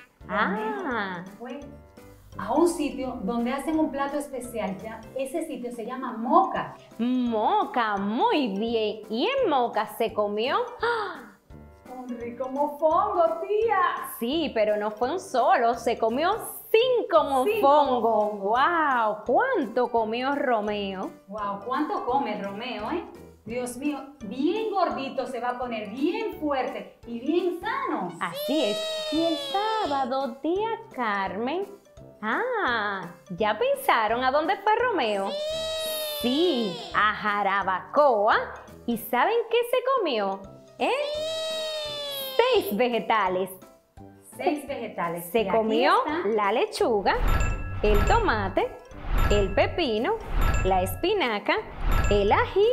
Ah, Fue a un sitio donde hacen un plato especial. Ya, ese sitio se llama Moca. Moca, muy bien. Y en Moca se comió. ¡Ah! Un rico mofongo, tía. Sí, pero no fue un solo, se comió cinco mofongos. ¡Wow! ¿Cuánto comió Romeo? Wow, ¿cuánto come Romeo, eh? Dios mío, bien gordito se va a poner, bien fuerte y bien sano. Así es. Y el sábado, tía Carmen. Ah, ¿ya pensaron a dónde fue Romeo? Sí, a Jarabacoa. ¿Y saben qué se comió? ¿Eh? Seis vegetales. Seis vegetales. Se Y aquí comió está. la lechuga, el tomate, el pepino, la espinaca, el ají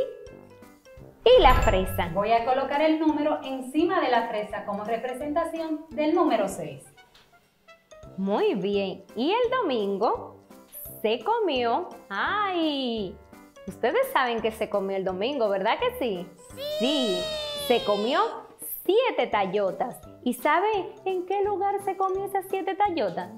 y la fresa. Voy a colocar el número encima de la fresa como representación del número seis. Muy bien. Y el domingo se comió... ¡Ay! Ustedes saben que se comió el domingo, ¿verdad que sí? Sí. Se comió siete tallotas. ¿Y sabe en qué lugar se comió esas siete tallotas?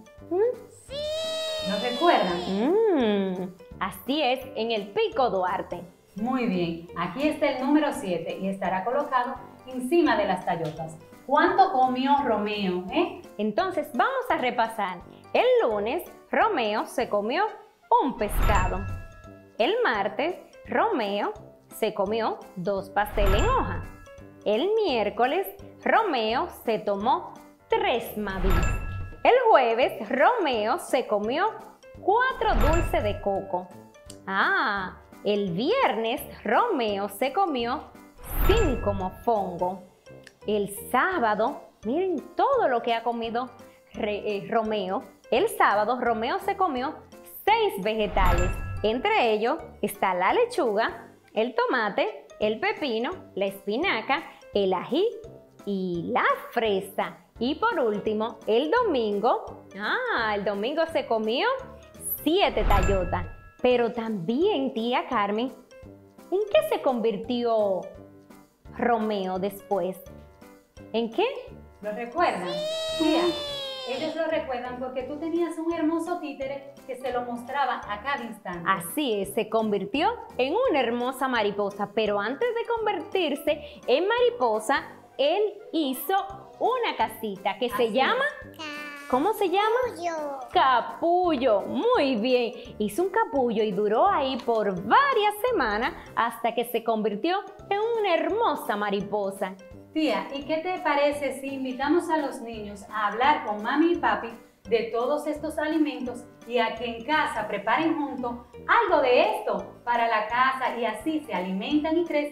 ¿Mm? ¿Lo recuerdan? Mm, así es, en el Pico Duarte. Muy bien. Aquí está el número siete y estará colocado encima de las tallotas. ¿Cuánto comió Romeo, eh? Entonces vamos a repasar. El lunes, Romeo se comió un pescado. El martes, Romeo se comió dos pasteles en hoja. El miércoles, Romeo se tomó tres mavis. El jueves, Romeo se comió cuatro dulces de coco. Ah, el viernes, Romeo se comió cinco mofongos. El sábado, miren todo lo que ha comido Re- eh, Romeo. El sábado, Romeo se comió seis vegetales. Entre ellos está la lechuga, el tomate, el pepino, la espinaca, el ají y la fresa. Y por último, el domingo, ah, el domingo se comió siete tallotas. Pero también, tía Carmen, ¿en qué se convirtió Romeo después? ¿En qué? ¿Lo recuerdan? Tía, ellos lo recuerdan porque tú tenías un hermoso títere que se lo mostraba a cada instante. Así es, se convirtió en una hermosa mariposa, pero antes de convertirse en mariposa, él hizo una casita que se Así llama, ¿cómo se llama? Capullo. Muy bien, hizo un capullo y duró ahí por varias semanas hasta que se convirtió en una hermosa mariposa. Tía, ¿y qué te parece si invitamos a los niños a hablar con mami y papi de todos estos alimentos y a que en casa preparen juntos algo de esto para la casa y así se alimentan y crecen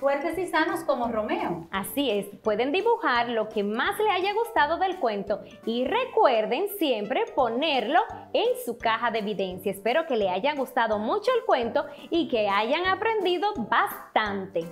fuertes y sanos como Romeo. Así es, pueden dibujar lo que más le haya gustado del cuento y recuerden siempre ponerlo en su caja de evidencia. Espero que le haya gustado mucho el cuento y que hayan aprendido bastante.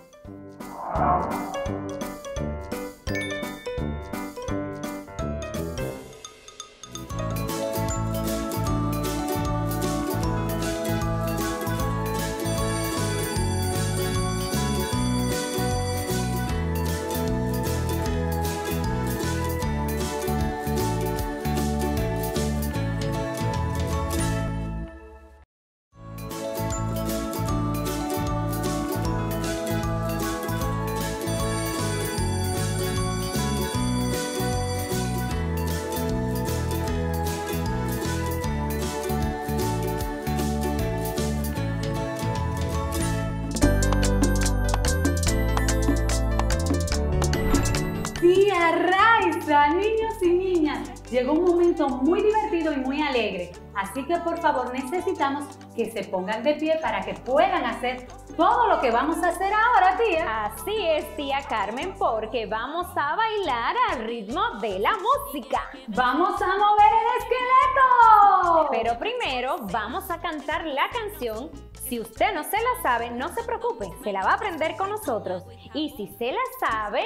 Tía Raiza, niños y niñas, llegó un momento muy divertido y muy alegre, así que por favor necesitamos que se pongan de pie para que puedan hacer todo lo que vamos a hacer ahora, tía. Así es, tía Carmen, porque vamos a bailar al ritmo de la música. ¡Vamos a mover el esqueleto! Pero primero vamos a cantar la canción. Si usted no se la sabe, no se preocupe, se la va a aprender con nosotros. Y si se la sabe,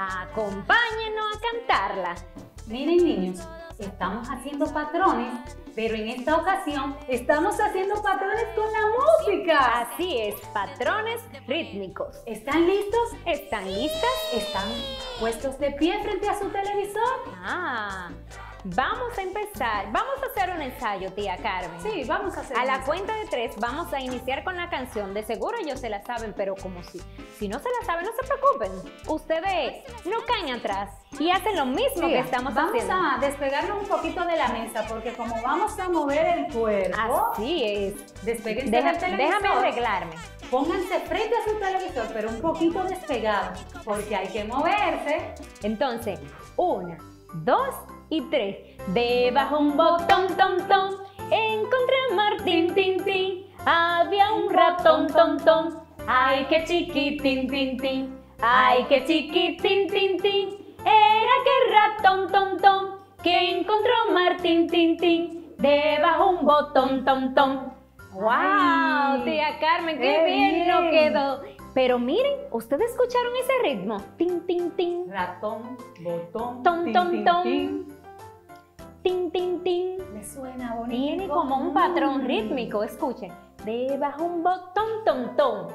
acompáñenos a cantarla. Miren, niños, estamos haciendo patrones, pero en esta ocasión estamos haciendo patrones con la música. Así es, patrones rítmicos. ¿Están listos? ¿Están listas? ¿Están puestos de pie frente a su televisor? Ah, vamos a empezar. Vamos a hacer un ensayo, tía Carmen. Sí, vamos a hacer A un la ensayo. cuenta de tres vamos a iniciar con la canción. De seguro ellos se la saben, pero como si, si no se la saben, no se preocupen. Ustedes no caen atrás y hacen lo mismo Tía, que estamos vamos haciendo. a despegarnos un poquito de la mesa porque como vamos a mover el cuerpo, Así es. despéguense Deja- del televisor. déjame arreglarme. Pónganse frente a su televisor, pero un poquito despegados, porque hay que moverse. Entonces, una, dos y tres. Debajo un botón, tom, tom, encontré a Martín, tin, tin. Había un ratón, tom, tom. Ay, qué chiquitín, tin, tin. Ay, qué chiquitín, tin, tin. Era aquel ratón, tom, tom, que encontró Martín, tin, tin. Debajo un botón, tom, tom. ¡Wow! Ay, Tía Carmen, qué, qué bien, bien. nos quedó. Pero miren, ¿ustedes escucharon ese ritmo? Tin, tin, tin. Ratón, botón, Tom, tin, tom, tin, tom. tin. Tin, tin, tin. Me suena bonito. Tiene como un patrón Mm. rítmico, escuchen. Debajo un botón, tom, tom.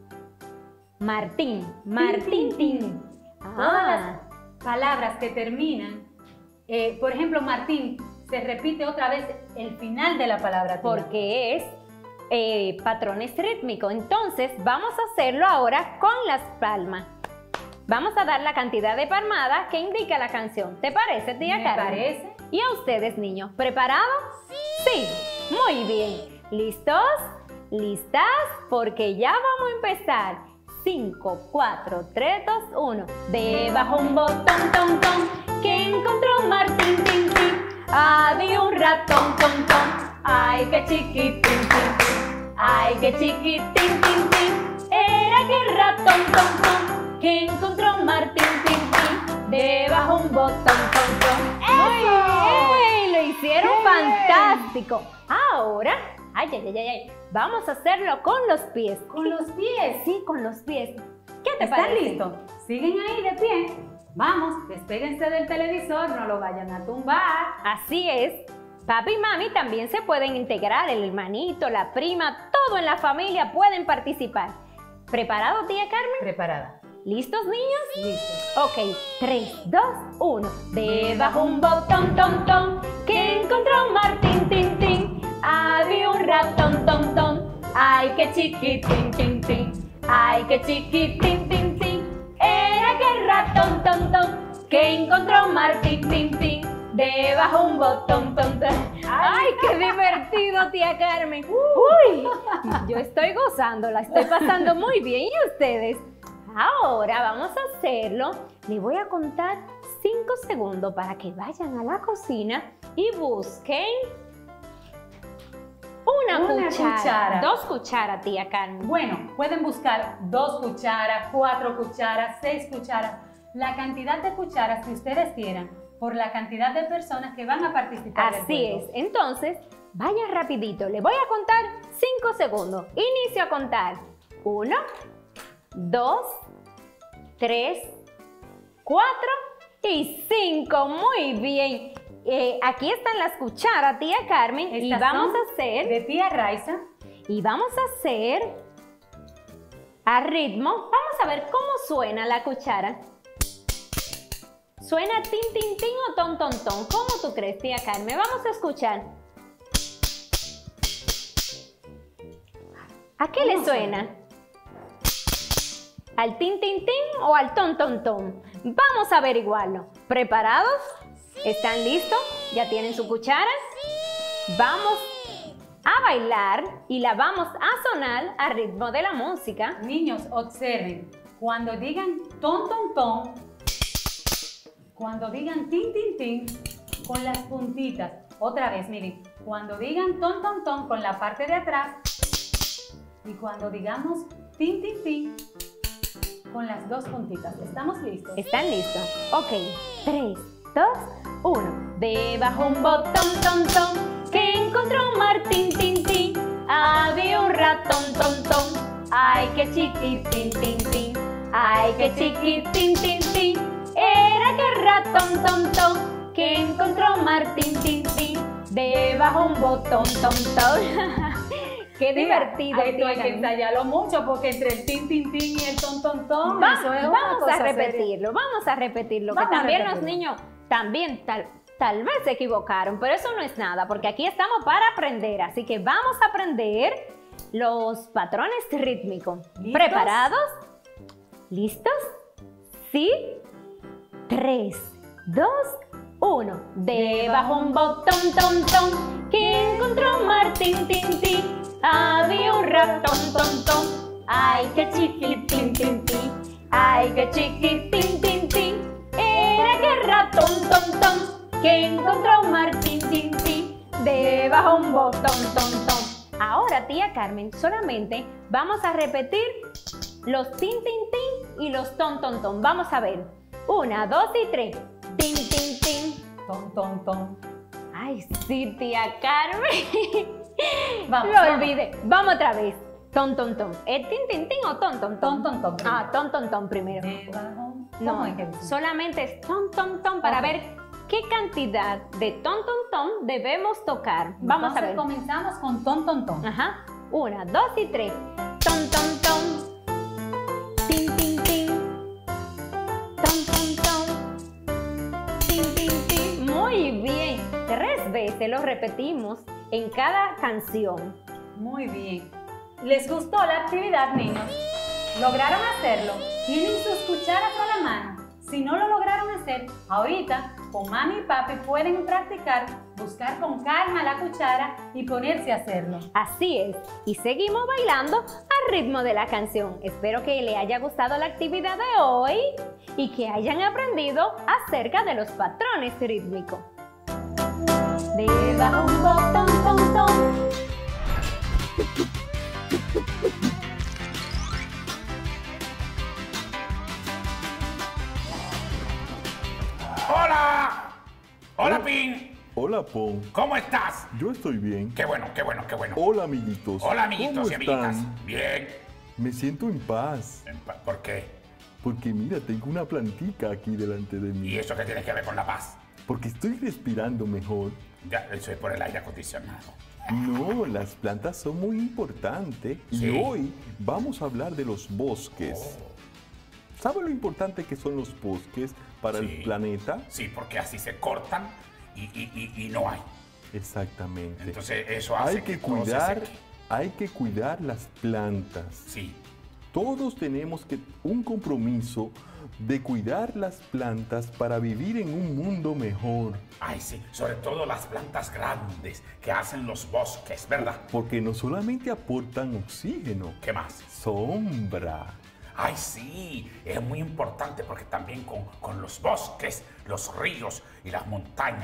Martín, Martín, tin. Todas Ah, las palabras que terminan, eh, por ejemplo, Martín, se repite otra vez el final de la palabra. tía. porque es eh, patrones rítmicos. Entonces, vamos a hacerlo ahora con las palmas. Vamos a dar la cantidad de palmadas que indica la canción. ¿Te parece, tía Me Carmen? parece. ¿Y a ustedes, niños? ¿Preparados? Sí. Sí. Muy bien. ¿Listos? ¿Listas? Porque ya vamos a empezar. cinco, cuatro, tres, dos, uno. Debajo un botón, tom, tom, que encontró Martín, tin, tin. Había un ratón, tom, tom. Ay, qué chiquitín, tin, tin. Ay, qué chiquitín, tin, tin. Era aquel ratón, tom, tom, que encontró Martín, tin, tin. Debajo un botón, tom, tom. ¡Muy bien! Lo hicieron ¡Qué bien! fantástico. Ahora, ay, ay, ay, ay, vamos a hacerlo con los pies. Con los pies. Sí, con los pies. ¿Qué te ¿Están parece? listos? Siguen ahí de pie. Vamos, despéguense del televisor, no lo vayan a tumbar. Así es. Papi y mami también se pueden integrar, el hermanito, la prima, todo en la familia pueden participar. ¿Preparado, tía Carmen? Preparada. ¿Listos, niños? Listos. Ok, tres, dos, uno. Debajo un botón, tom, tom, que encontró Martín, tin, tin. Había un ratón, tom, tom. Ay, qué chiquitín, tin, tin. Ay, qué chiquitín, tin, tin. Era aquel ratón, tom, tom, que encontró Martín, tin, tin. Debajo un botón, tom, tom. Ay, qué divertido, tía Carmen. Uy, yo estoy gozando, la estoy pasando muy bien. ¿Y ustedes? Ahora vamos a hacerlo. Les voy a contar cinco segundos para que vayan a la cocina y busquen Una, Una cuchara. cuchara. Dos cucharas, tía Carmen. Bueno, pueden buscar dos cucharas, cuatro cucharas, seis cucharas, la cantidad de cucharas que ustedes quieran por la cantidad de personas que van a participar del Así juego. es. Entonces, vaya rapidito. Le voy a contar cinco segundos. Inicio a contar. Uno, dos, tres, cuatro y cinco. Muy bien. Eh, aquí están las cucharas, tía Carmen. Estas y vamos son a hacer... de tía Raiza. Y vamos a hacer a ritmo. Vamos a ver cómo suena la cuchara. ¿Suena tin, tin, tin o ton, ton, ton? ¿Cómo tú crees, tía Carmen? Vamos a escuchar. ¿A qué le ¿Cómo suena? ¿Al tin, tin, tin o al ton, ton, ton? Vamos a averiguarlo. ¿Preparados? ¿Están listos? ¿Ya tienen su cuchara? Vamos a bailar y la vamos a sonar al ritmo de la música. Niños, observen. Cuando digan ton, ton, ton, cuando digan tin, tin, tin, con las puntitas. Otra vez, miren. Cuando digan ton, ton, ton, con la parte de atrás. Y cuando digamos tin, tin, tin, con las dos puntitas. ¿Estamos listos? ¿Están listos? Ok. tres, dos, uno. Debajo un botón, ton, ton, que encontró Martín, tin, tin. Había un ratón, ton, ton. Ay, qué chiquitín, tin, tin. Ay, qué chiquitín, tin, tin. Era que ratón, ton, ton, que encontró Martín, tin, tin. Debajo un botón, ton, ton. Qué divertido. Esto hay que tía. ensayarlo mucho porque entre el tin, tin, tin y el ton, ton, ton, Va- eso es una vamos cosa a seria. repetirlo, vamos a repetirlo, Vamos que a también los repetirlo. niños también tal, tal vez se equivocaron, pero eso no es nada, porque aquí estamos para aprender, así que vamos a aprender los patrones rítmicos. ¿Listos? ¿Preparados? ¿Listos? ¿Sí? tres, dos, uno. Debajo un botón, ton, ton, que encontró Martín, tin, tin. Había un ratón, ton, ton. Ay, qué chiquitín, tin, tin. Ay, qué chiquitín, tin, tin. Era que ratón, ton, ton, que encontró Martín, tin, tin. Debajo un botón, ton, ton. Ahora, tía Carmen, solamente vamos a repetir los tin, tin, tin y los ton, ton, ton. Vamos a ver. Una, dos y tres. Tin, tin, tin. Ton, ton, ton. Ay, sí, tía Carmen. Vamos, Lo vamos. olvidé. Vamos otra vez. Ton, ton, ton. ¿Es tin, tin, tin o ton, ton, ton? Ton, ton, ton primero. Ah, ton, ton, ton primero. Debajo. No, ¿Cómo hay que decir? solamente es ton, ton, ton para Ok. ver qué cantidad de ton, ton, ton debemos tocar. Vamos a Entonces ver. comenzamos con ton, ton, ton. Ajá. Una, dos y tres. Ton, ton, ton. Tin, tin, tin. Ton, ton, ton. Tin, tin, tin. Muy bien. Tres veces lo repetimos en cada canción. Muy bien. ¿Les gustó la actividad, niños? ¿Lograron hacerlo? ¿Tienen sus cucharas a la mano? Si no lo lograron hacer, ahorita con mami y papi pueden practicar, buscar con calma la cuchara y ponerse a hacerlo. Así es, y seguimos bailando al ritmo de la canción. Espero que le haya gustado la actividad de hoy y que hayan aprendido acerca de los patrones rítmicos. Debajo un botón, ton, ton. ¡Hola! ¡Hola, Pin! Hola, Pon. ¿Cómo estás? Yo estoy bien. Qué bueno, qué bueno, qué bueno. Hola, amiguitos. Hola, amiguitos ¿Cómo y amiguitas. están? Bien. Me siento en paz. En pa- ¿Por qué? Porque mira, tengo una plantica aquí delante de mí. ¿Y eso qué tiene que ver con la paz? Porque estoy respirando mejor. Ya, eso es por el aire acondicionado. No, las plantas son muy importantes. Sí. Y hoy vamos a hablar de los bosques. ¿Sabe lo importante que son los bosques para Sí. el planeta? Sí, porque así se cortan y, y- y- y no hay. Exactamente. Entonces eso hace hay que todo se cuidar, seque. hay que cuidar las plantas. Sí. Todos tenemos que un compromiso de cuidar las plantas para vivir en un mundo mejor. Ay, sí. Sobre todo las plantas grandes que hacen los bosques, ¿verdad? Porque no solamente aportan oxígeno, ¿Qué más? sombra. Ay, sí, es muy importante porque también con, con los bosques, los ríos y las montañas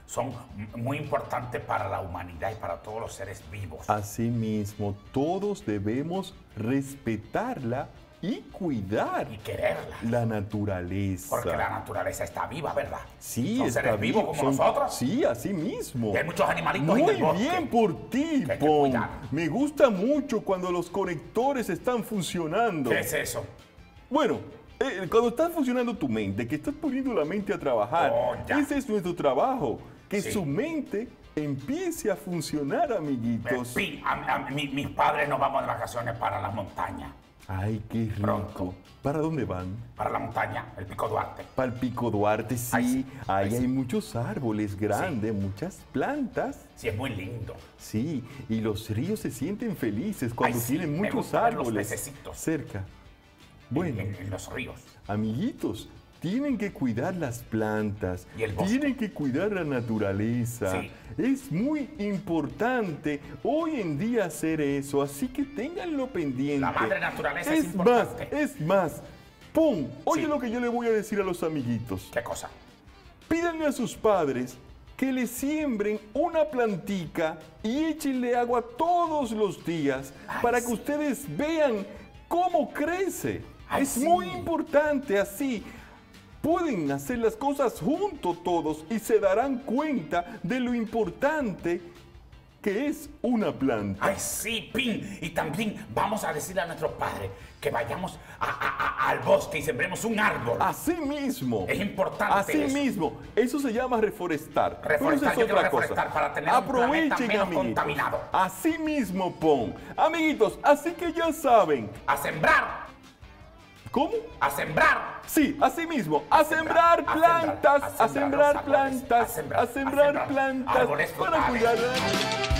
son muy importantes para la humanidad y para todos los seres vivos. Asimismo, todos debemos respetarla y cuidar Y quererla. la naturaleza. Porque la naturaleza está viva, ¿verdad? Sí, Son está seres vivos vivo, como son- nosotros. Sí, así mismo. Y hay muchos animalitos Muy en el bosque. bien por ti, que hay que Pon. cuidar. Me gusta mucho cuando los conectores están funcionando. ¿Qué es eso? Bueno, eh, cuando está funcionando tu mente, que estás poniendo la mente a trabajar, Oh, ya. ese es nuestro trabajo. Que Sí. su mente empiece a funcionar, amiguitos. Sí, a- a- mi- mis padres nos vamos de vacaciones para las montañas. Ay, qué rico. Pronto. ¿Para dónde van? Para la montaña, el Pico Duarte. Para el Pico Duarte, sí. Ahí sí, Ahí ahí sí. hay muchos árboles grandes, muchas plantas. Sí, es muy lindo. Sí, y los ríos se sienten felices cuando Ay, sí, tienen me muchos gusta ver los árboles pececitos. cerca. Bueno, En, en los ríos. amiguitos, tienen que cuidar las plantas, Y el bosque. tienen que cuidar la naturaleza. Sí. Es muy importante hoy en día hacer eso, así que ténganlo pendiente. La madre naturaleza es es importante. más, es más. ¡Pum! Oye Sí. lo que yo le voy a decir a los amiguitos. ¿Qué cosa? Pídanle a sus padres que le siembren una plantica y échenle agua todos los días Ay, para sí. que ustedes vean cómo crece. Ay, es sí. muy importante así. Pueden hacer las cosas juntos todos y se darán cuenta de lo importante que es una planta. Ay, sí, Pin. Y también vamos a decirle a nuestros padres que vayamos a- a- a- al bosque y sembremos un árbol. Así mismo. Es importante Así eso. mismo. Eso se llama reforestar. Pero Reforestar, eso yo es quiero otra cosa. reforestar para tener un planeta Aprovechen, menos amiguitos. contaminado. Así mismo, Pon. Amiguitos, así que ya saben. A sembrar, ¿Cómo? a sembrar. Sí, así mismo. A sembrar a plantas, sembrar, a a sembrar sembrar los árboles, plantas, a sembrar, a a sembrar sembrar plantas árboles para frutales. cuidar la...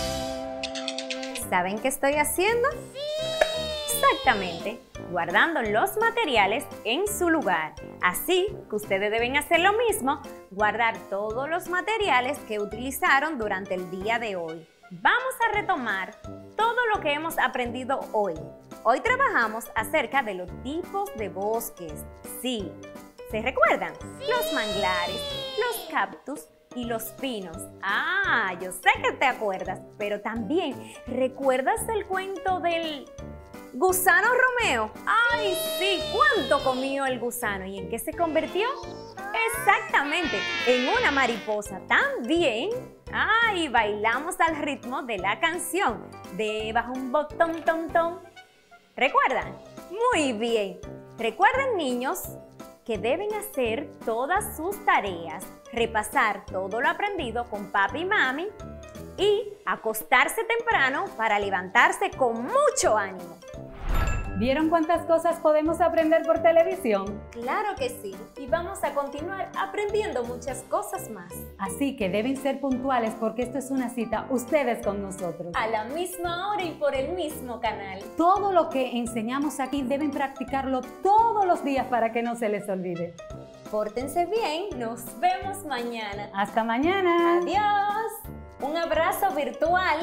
¿Saben qué estoy haciendo? Exactamente, guardando los materiales en su lugar. Así que ustedes deben hacer lo mismo, guardar todos los materiales que utilizaron durante el día de hoy. Vamos a retomar todo lo que hemos aprendido hoy. Hoy trabajamos acerca de los tipos de bosques. Sí, ¿se recuerdan? Los manglares, los cactus y los pinos. Ah, yo sé que te acuerdas, pero también, ¿recuerdas el cuento del gusano Romeo? ¡Ay, sí! ¿Cuánto comió el gusano? ¿Y en qué se convirtió? Exactamente, en una mariposa. También, ¡ay! Bailamos al ritmo de la canción de Bajo un botón, tom, tom. ¿Recuerdan? Muy bien. Recuerden, niños, que deben hacer todas sus tareas, repasar todo lo aprendido con papi y mami y acostarse temprano para levantarse con mucho ánimo. ¿Vieron cuántas cosas podemos aprender por televisión? Claro que sí, y vamos a continuar aprendiendo muchas cosas más. Así que deben ser puntuales porque esto es una cita, ustedes con nosotros. A la misma hora y por el mismo canal. Todo lo que enseñamos aquí deben practicarlo todos los días para que no se les olvide. Pórtense bien, nos vemos mañana. Hasta mañana. Adiós. Un abrazo virtual.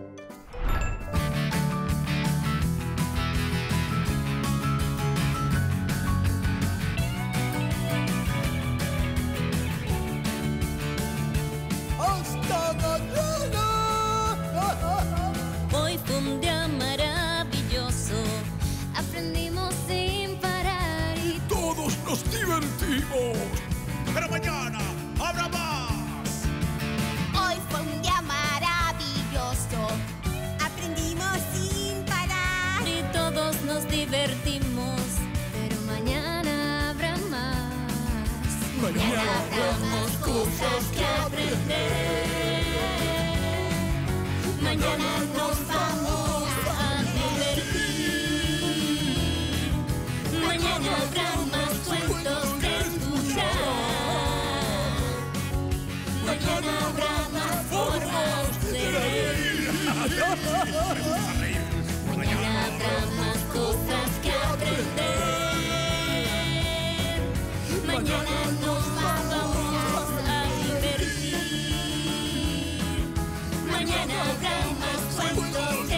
¡Hasta mañana! Hoy fue un día maravilloso, aprendimos sin parar y Todos nos divertimos. Pero mañana habrá más. Hoy fue un día maravilloso. Aprendimos sin parar. y todos nos divertimos, pero mañana habrá más. Mañana habrá más cosas que aprender. Mañana nos vamos a divertir. Mañana habrá más cuentos que escuchar. Mañana habrá más formas de reír. Mañana habrá más cosas que aprender. Mañana nos vamos a divertir. Mañana habrá más cuentos que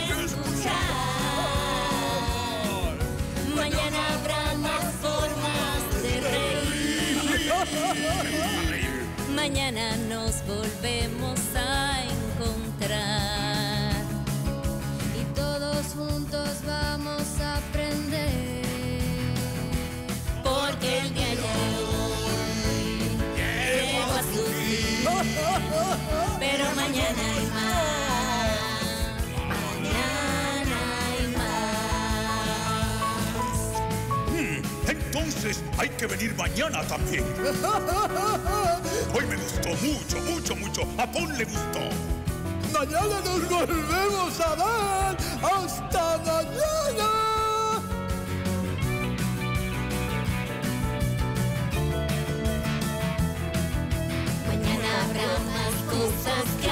escuchar. Mañana habrá más formas de reír. Mañana nos volvemos a encontrar y todos juntos vamos a aprender, porque el día de hoy llegó a su fin, pero mañana hay más, mañana hay más. Hmm, entonces hay que venir mañana también. Hoy me gustó mucho, mucho, mucho. A Pon le gustó. Mañana nos volvemos a ver. ¡Hasta mañana! Mañana habrá más cosas que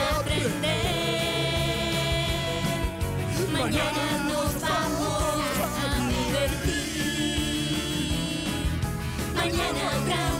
aprender. Mañana nos vamos a divertir. Mañana habrá